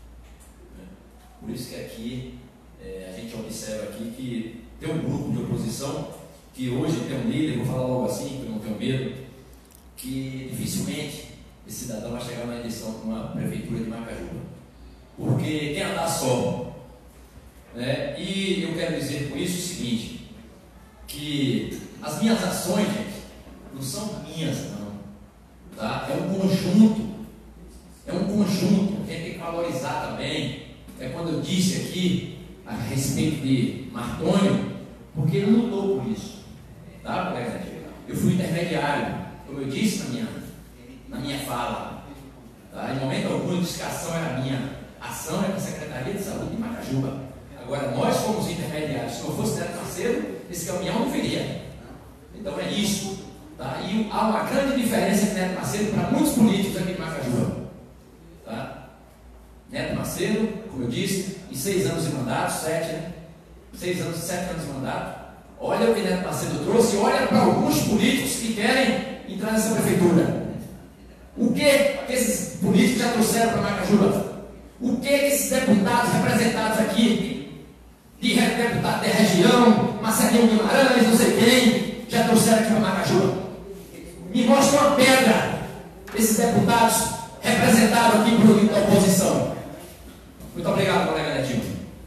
Por isso que aqui a gente observa aqui que tem um grupo de oposição que hoje tem um líder, vou falar logo assim, porque eu não tenho medo, que dificilmente esse cidadão vai chegar na eleição com uma prefeitura de Macajuba, porque quem andar só, né? E eu quero dizer com isso o seguinte, que as minhas ações, gente, não são minhas não, tá? É um conjunto, quem tem que valorizar também, é quando eu disse aqui a respeito de Martônio, porque ele lutou por isso, tá, colega? Eu fui intermediário, como eu disse na minha fala, tá? Em momento algum eu disse que a ação era minha, a ação era da Secretaria de Saúde de Macajuba. Agora nós fomos intermediários, se não fosse Neto Macedo, esse caminhão não viria. Então é isso, tá? E há uma grande diferença entre Neto Macedo para muitos políticos aqui de Macajuba, tá? Neto Macedo, como eu disse, em 6 anos de mandato, 7 anos de mandato, olha o que Neto Macedo trouxe, olha para alguns políticos que querem entrar nessa prefeitura. O que esses políticos já trouxeram para Macajuba? O que esses deputados representados aqui, de deputado da região, Marcelinho Guimarães, não sei quem, já trouxeram aqui para Macajuba? Me mostra uma pedra, esses deputados representados aqui por oposição. Muito obrigado, colega Netinho.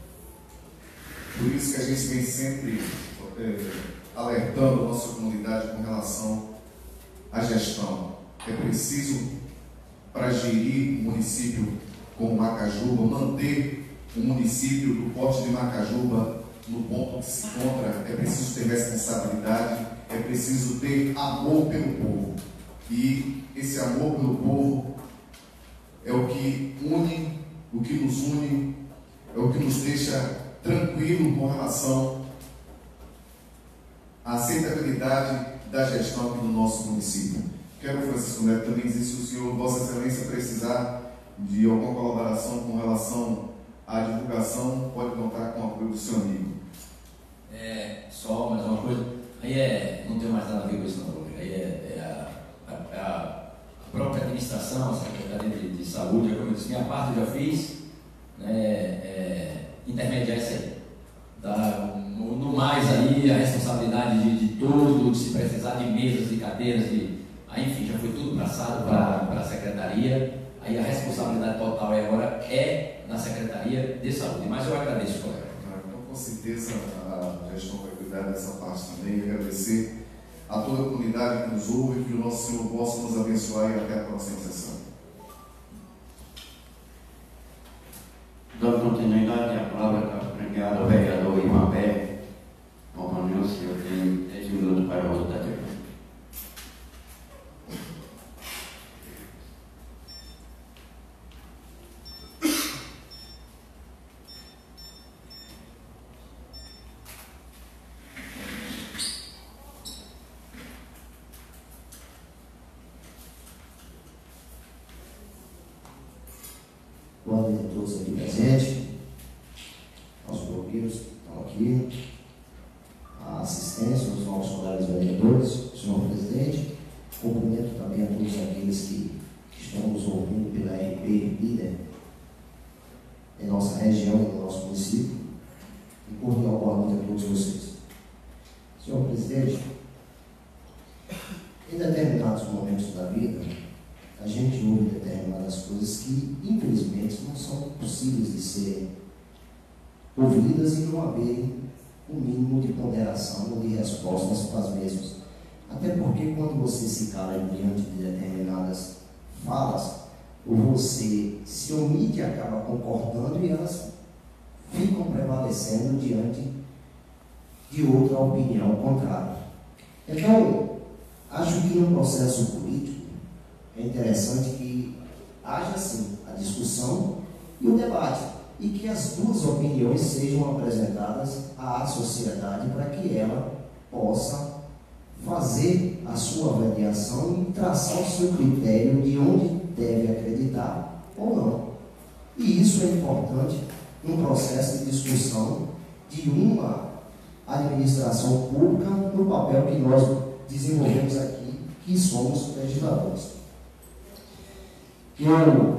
Por isso que a gente vem sempre alertando a nossa comunidade com relação à gestão. É preciso, para gerir um município como Macajuba, manter o município do porte de Macajuba no ponto que se encontra, é preciso ter responsabilidade, é preciso ter amor pelo povo. E esse amor pelo povo é o que une, o que nos une, é o que nos deixa tranquilo com relação à aceitabilidade da gestão aqui do nosso município. Quero, Francisco Neto, também dizer, se o senhor, Vossa Excelência, precisar de alguma colaboração com relação à divulgação, pode contar com o apoio do seu amigo. Só mais uma coisa, aí não tem mais nada a ver com isso não, aí a própria administração, a Secretaria de Saúde, como eu disse, minha parte eu já fiz, intermediar isso aí. Tá? No mais aí, a responsabilidade de tudo, se precisar de mesas, de cadeiras, aí, enfim, já foi tudo passado para a Secretaria, aí a responsabilidade total agora é na Secretaria de Saúde, mas eu agradeço, colega. Então, com certeza, a gestão vai cuidar dessa parte também, agradecer a toda a comunidade que nos ouve, que o nosso Senhor possa nos abençoar e até a próxima sessão. Dando continuidade, a palavra está premiada ao vereador Imabé. Companheiro, senhor tem 10 minutos para a votação. Boa noite a todos aqui presentes, aos bloqueiros que estão aqui, a assistência, os novos colegas vereadores, senhor presidente. Cumprimento também a todos aqueles que estão nos ouvindo pela RP Líder em nossa região e no nosso município. E cordial boa noite a todos vocês. Senhor presidente, em determinados momentos da vida, a gente ouve determinadas coisas que, infelizmente, não são possíveis de serem ouvidas e não haver um mínimo de ponderação ou de respostas para as mesmas. Até porque, quando você se cala diante de determinadas falas, você se omite e acaba concordando e elas ficam prevalecendo diante de outra opinião contrária. Então, acho que no processo político, é interessante que haja, sim, a discussão e o debate, e que as duas opiniões sejam apresentadas à sociedade para que ela possa fazer a sua avaliação e traçar o seu critério de onde deve acreditar ou não. E isso é importante no processo de discussão de uma administração pública no papel que nós desenvolvemos aqui, que somos legisladores. Eu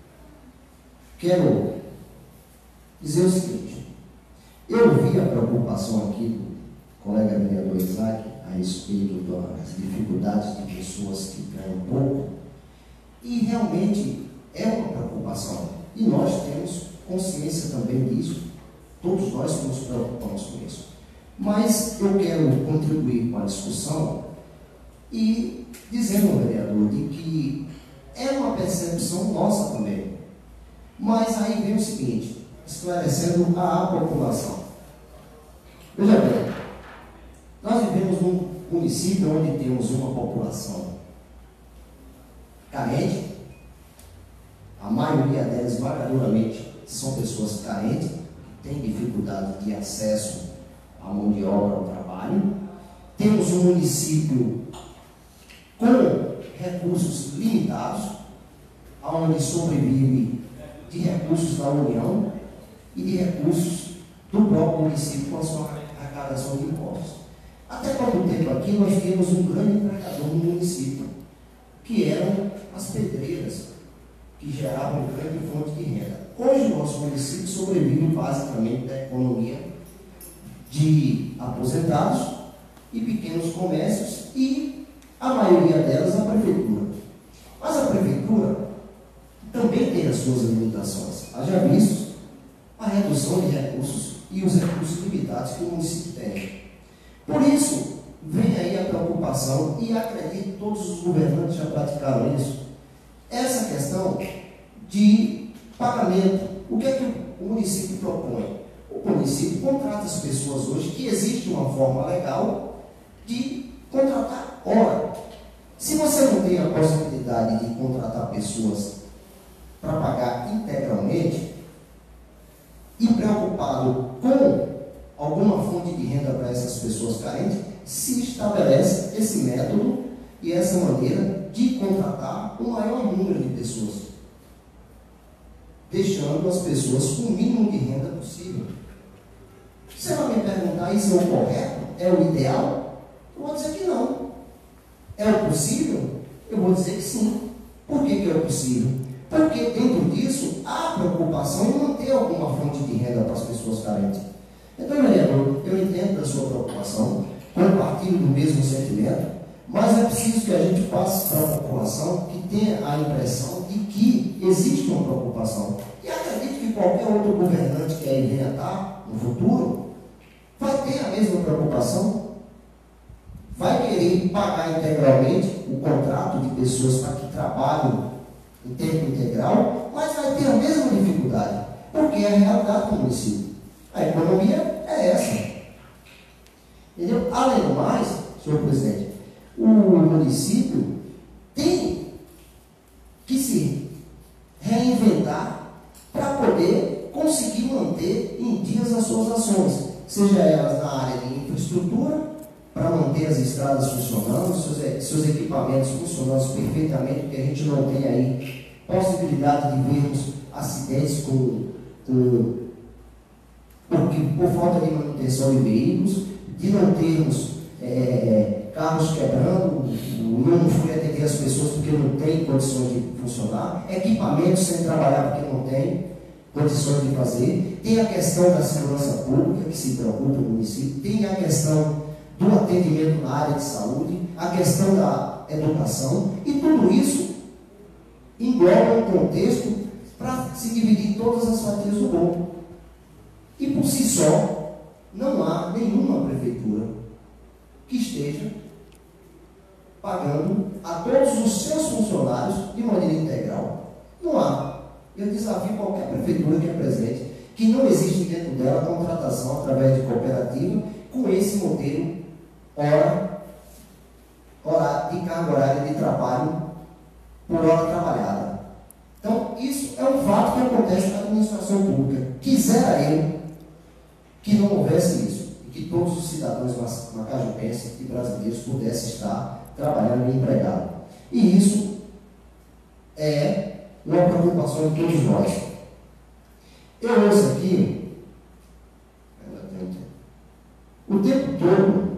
quero dizer o seguinte: eu vi a preocupação aqui do colega vereador Isaac a respeito das dificuldades de pessoas que ganham pouco, e realmente é uma preocupação, e nós temos consciência também disso, todos nós nos preocupamos com isso. Mas eu quero contribuir com a discussão e dizendo ao vereador de que é uma percepção nossa também. Mas aí vem o seguinte, esclarecendo a população. Veja bem, nós vivemos num município onde temos uma população carente, a maioria delas, esmagadoramente, são pessoas carentes, que têm dificuldade de acesso à mão de obra, ao trabalho. Temos um município com recursos limitados, onde sobrevive de recursos da União e de recursos do próprio município com a sua arrecadação de impostos. Até pouco tempo aqui nós tínhamos um grande empregador no município, que eram as pedreiras, que geravam grande fonte de renda. Hoje o nosso município sobrevive basicamente da economia de aposentados e pequenos comércios e a maioria delas a prefeitura. Mas a prefeitura também tem as suas limitações. Haja visto a redução de recursos e os recursos limitados que o município tem. Por isso, vem aí a preocupação, e acredito que todos os governantes já praticaram isso, essa questão de pagamento. O que é que o município propõe? O município contrata as pessoas hoje, que existe uma forma legal de contratar hora. Se você não tem a possibilidade de contratar pessoas para pagar integralmente e preocupado com alguma fonte de renda para essas pessoas carentes, se estabelece esse método e essa maneira de contratar um maior número de pessoas, deixando as pessoas com o mínimo de renda possível. Você vai me perguntar, isso é o correto? É o ideal? Eu vou dizer que não. É o possível? Eu vou dizer que sim. Por que é o possível? Porque dentro disso há preocupação em manter alguma fonte de renda para as pessoas carentes. Então, vereador, eu entendo da sua preocupação, compartilho do mesmo sentimento, mas é preciso que a gente passe para a população que tenha a impressão de que existe uma preocupação. E acredito que qualquer outro governante que aí venha estar no futuro vai ter a mesma preocupação, vai querer pagar integralmente o contrato de pessoas para que trabalhem em tempo integral, mas vai ter a mesma dificuldade, porque é a realidade do município. A economia é essa. Entendeu? Além do mais, senhor presidente, o município tem que se reinventar para poder conseguir manter em dias as suas ações, seja elas na área de infraestrutura, para manter as estradas funcionando, seus equipamentos funcionando perfeitamente, porque a gente não tem aí possibilidade de vermos acidentes por falta de manutenção de veículos, de não termos carros quebrando, não fui atender as pessoas porque não tem condições de funcionar, equipamentos sem trabalhar porque não tem condições de fazer, tem a questão da segurança pública que se preocupa no município, tem a questão do atendimento na área de saúde, a questão da educação, e tudo isso engloba um contexto para se dividir em todas as fatias do bolo. E por si só, não há nenhuma prefeitura que esteja pagando a todos os seus funcionários de maneira integral. Não há. Eu desafio qualquer prefeitura que é presente, que não existe dentro dela a contratação através de cooperativa com esse modelo hora de carga horária de trabalho por hora trabalhada. Então, isso é um fato que acontece na administração pública. Quisera eu que não houvesse isso, que todos os cidadãos macajupenses e brasileiros pudessem estar trabalhando e empregados. E isso é uma preocupação de todos nós. Eu ouço aqui, o tempo todo,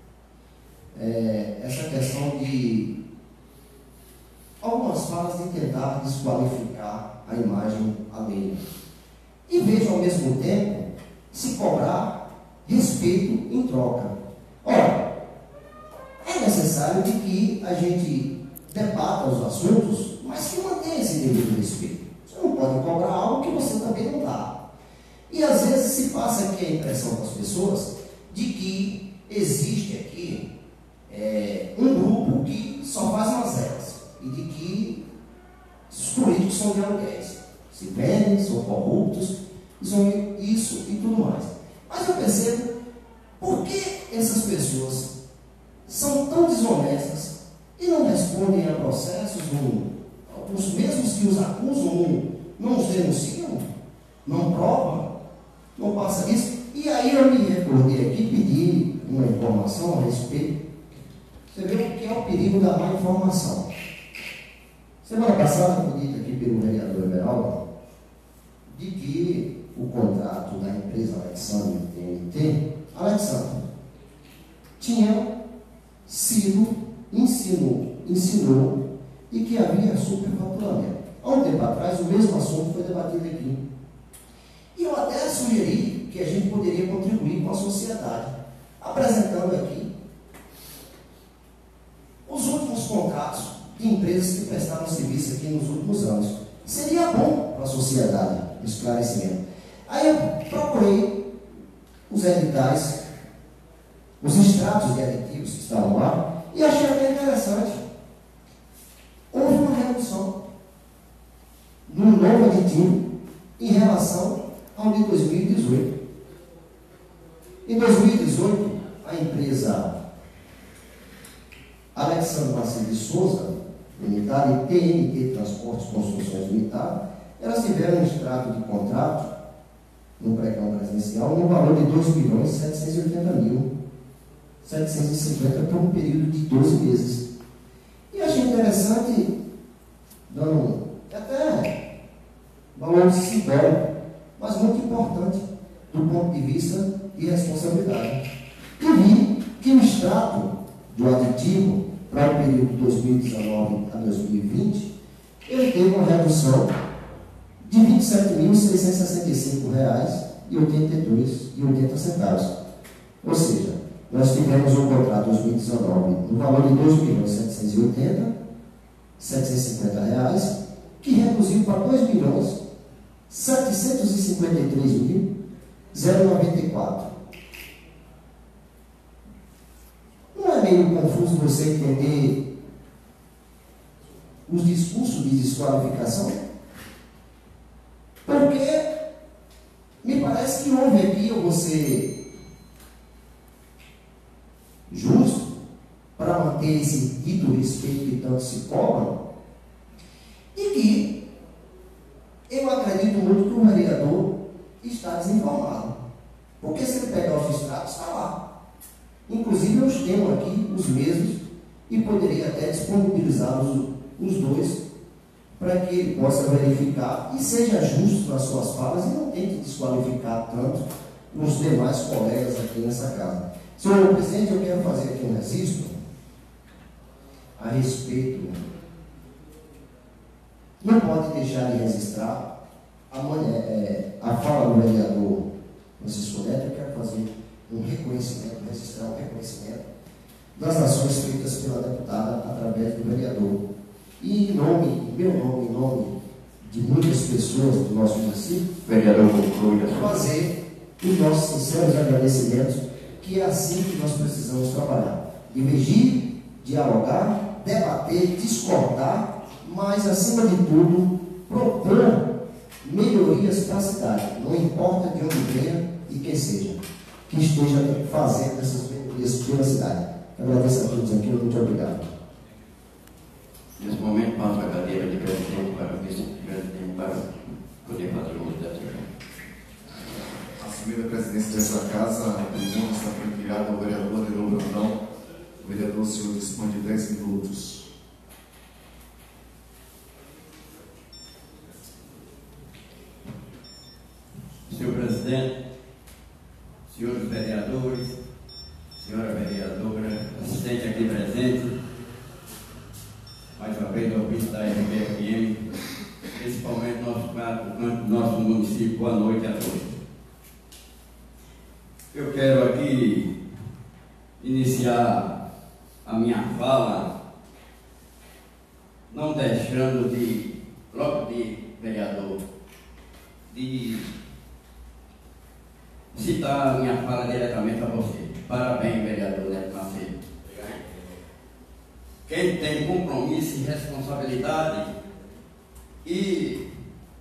essa questão de algumas falas de tentar desqualificar a imagem alheia. E vejo ao mesmo tempo se cobrar respeito em troca. Ora, é necessário de que a gente debata os assuntos, mas que mantenha esse devido respeito. Você não pode cobrar algo que você também não dá. E às vezes se passa aqui a impressão das pessoas de que existe aqui um grupo que só faz mazelas e de que os políticos são de aluguéis, se vendem, são corruptos, são isso e tudo mais. Mas eu percebo por que essas pessoas são tão desonestas e não respondem a processos, os mesmos que os acusam não os denunciam, não provam, não passa isso. E aí eu me recordei aqui, pedi uma informação a respeito. Você vê o que é o perigo da má informação. Semana passada foi dito aqui pelo vereador Everaldo de que o contrato da empresa Alexandre TNT, Alexandre, tinha sido, ensinou e que havia superfaturamento. Há um tempo atrás, o mesmo assunto foi debatido aqui. E eu até sugeri que a gente poderia contribuir com a sociedade, apresentando aqui os últimos contratos de empresas que prestaram serviço aqui nos últimos anos. Seria bom para a sociedade o esclarecimento. Aí eu procurei os editais, os extratos de aditivos que estavam lá, e achei até interessante. Houve uma redução do novo aditivo em relação ao de 2018. Em 2018, a empresa Alexandre Macedo de Souza Limitada e TNT Transportes e Construções Limitada, elas tiveram um extrato de contrato no pregão presencial no valor de R$ 2.780.750 por um período de 12 meses. E achei interessante, dando até valor simbólico, mas muito importante do ponto de vista de responsabilidade. E vi que o extrato do aditivo para o período de 2019 a 2020, ele teve uma redução de R$ 27.665,82,80. Ou seja, nós tivemos um contrato em 2019 no valor de R$ 2.780.750, que reduziu para R$ 2.753.094. Não é meio confuso você entender os discursos de desqualificação? Porque me parece que houve aqui, eu vou ser justo, para manter esse dito respeito que tanto se cobra, e que eu acredito muito que o vereador está desinformado. Porque se ele pegar os extratos, está lá. Inclusive, eu os tenho aqui, os mesmos, e poderia até disponibilizá-los os dois, para que ele possa verificar e seja justo nas suas falas e não tente desqualificar tanto os demais colegas aqui nessa casa. Senhor presidente, eu quero fazer aqui um registro a respeito. Não pode deixar de registrar a fala do vereador Francisco Neto. Eu quero fazer um reconhecimento, registrar um reconhecimento das ações feitas pela deputada através do vereador. E em meu nome, em nome de muitas pessoas do nosso município, vereador, conclui. Fazer os nossos sinceros agradecimentos, que é assim que nós precisamos trabalhar. Divergir, dialogar, debater, discordar, mas, acima de tudo, propor melhorias para a cidade. Não importa de onde venha e quem seja, que esteja fazendo essas melhorias pela cidade. Agradeço a todos aqui, muito obrigado. Nesse momento, passo a cadeira de presidente para o vice-presidente para poder fazer o uso dessa. Assumindo a presidência presidente dessa casa, a tribuna está franqueada ao vereador Adelor Brandão. O vereador, senhor, dispõe de 10 minutos. Senhor presidente, senhores vereadores, senhora vereadora, assistente aqui presente, mais uma vez ouvinte da RBFM, principalmente nosso município, boa noite a todos. Eu quero aqui iniciar a minha fala não deixando de, logo de vereador, de citar a minha fala diretamente a você. Parabéns, vereador Neto Macedo. Quem tem compromisso e responsabilidade e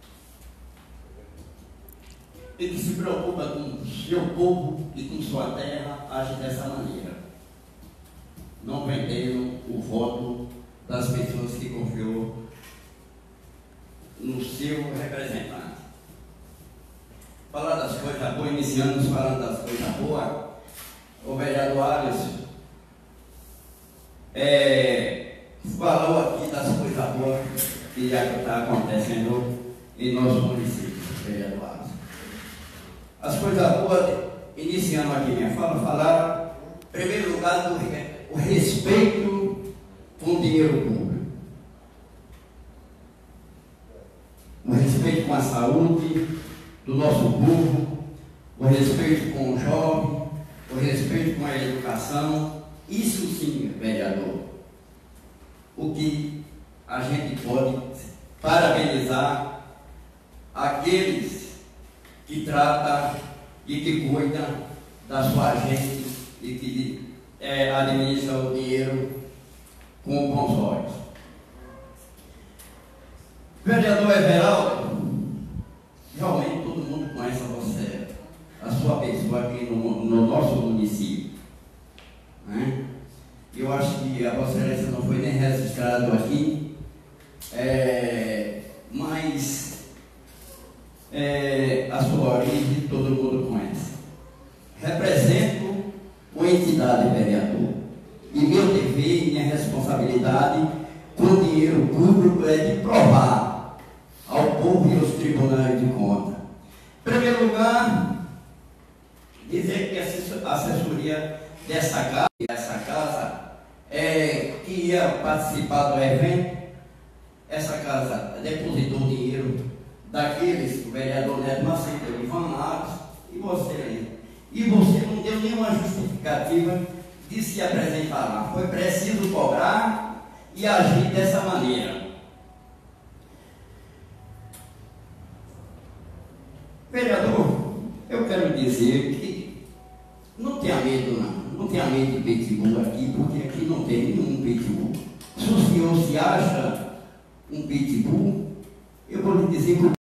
que se preocupa com o seu povo e com sua terra, age dessa maneira, não vendendo o voto das pessoas que confiou no seu representante. Falar das coisas boas, iniciamos falando das coisas boas, o vereador Alisson falou aqui das coisas boas que já está acontecendo em nosso município, vereador Alisson. As coisas boas, iniciando aqui minha fala, falar, em primeiro lugar, o respeito com o dinheiro público. O respeito com a saúde do nosso povo, o respeito com o jovem, o respeito com a educação. Isso sim, vereador, o que a gente pode parabenizar aqueles que tratam e que cuidam da sua gente e que administram o dinheiro com bons olhos. Vereador Everaldo, realmente todo mundo conhece você, a sua pessoa aqui no nosso município, né? Eu acho que a Vossa Excelência não foi nem registrado aqui, mas a sua origem todo mundo conhece. Represento uma entidade, vereador, e meu dever e minha responsabilidade com o dinheiro público é de provar ao povo e aos tribunais de contas. Em primeiro lugar, dizer que a assessoria dessa casa que ia participar do evento, essa casa depositou dinheiro daqueles, o vereador Neto Macedo, Ivan Lagos e você. E você não deu nenhuma justificativa de se apresentar lá. Foi preciso cobrar e agir dessa maneira. Vereador, eu quero dizer que não tenha medo não tenha medo de pitbull aqui, porque aqui não tem nenhum pitbull. Se o senhor se acha um pitbull, eu vou lhe dizer que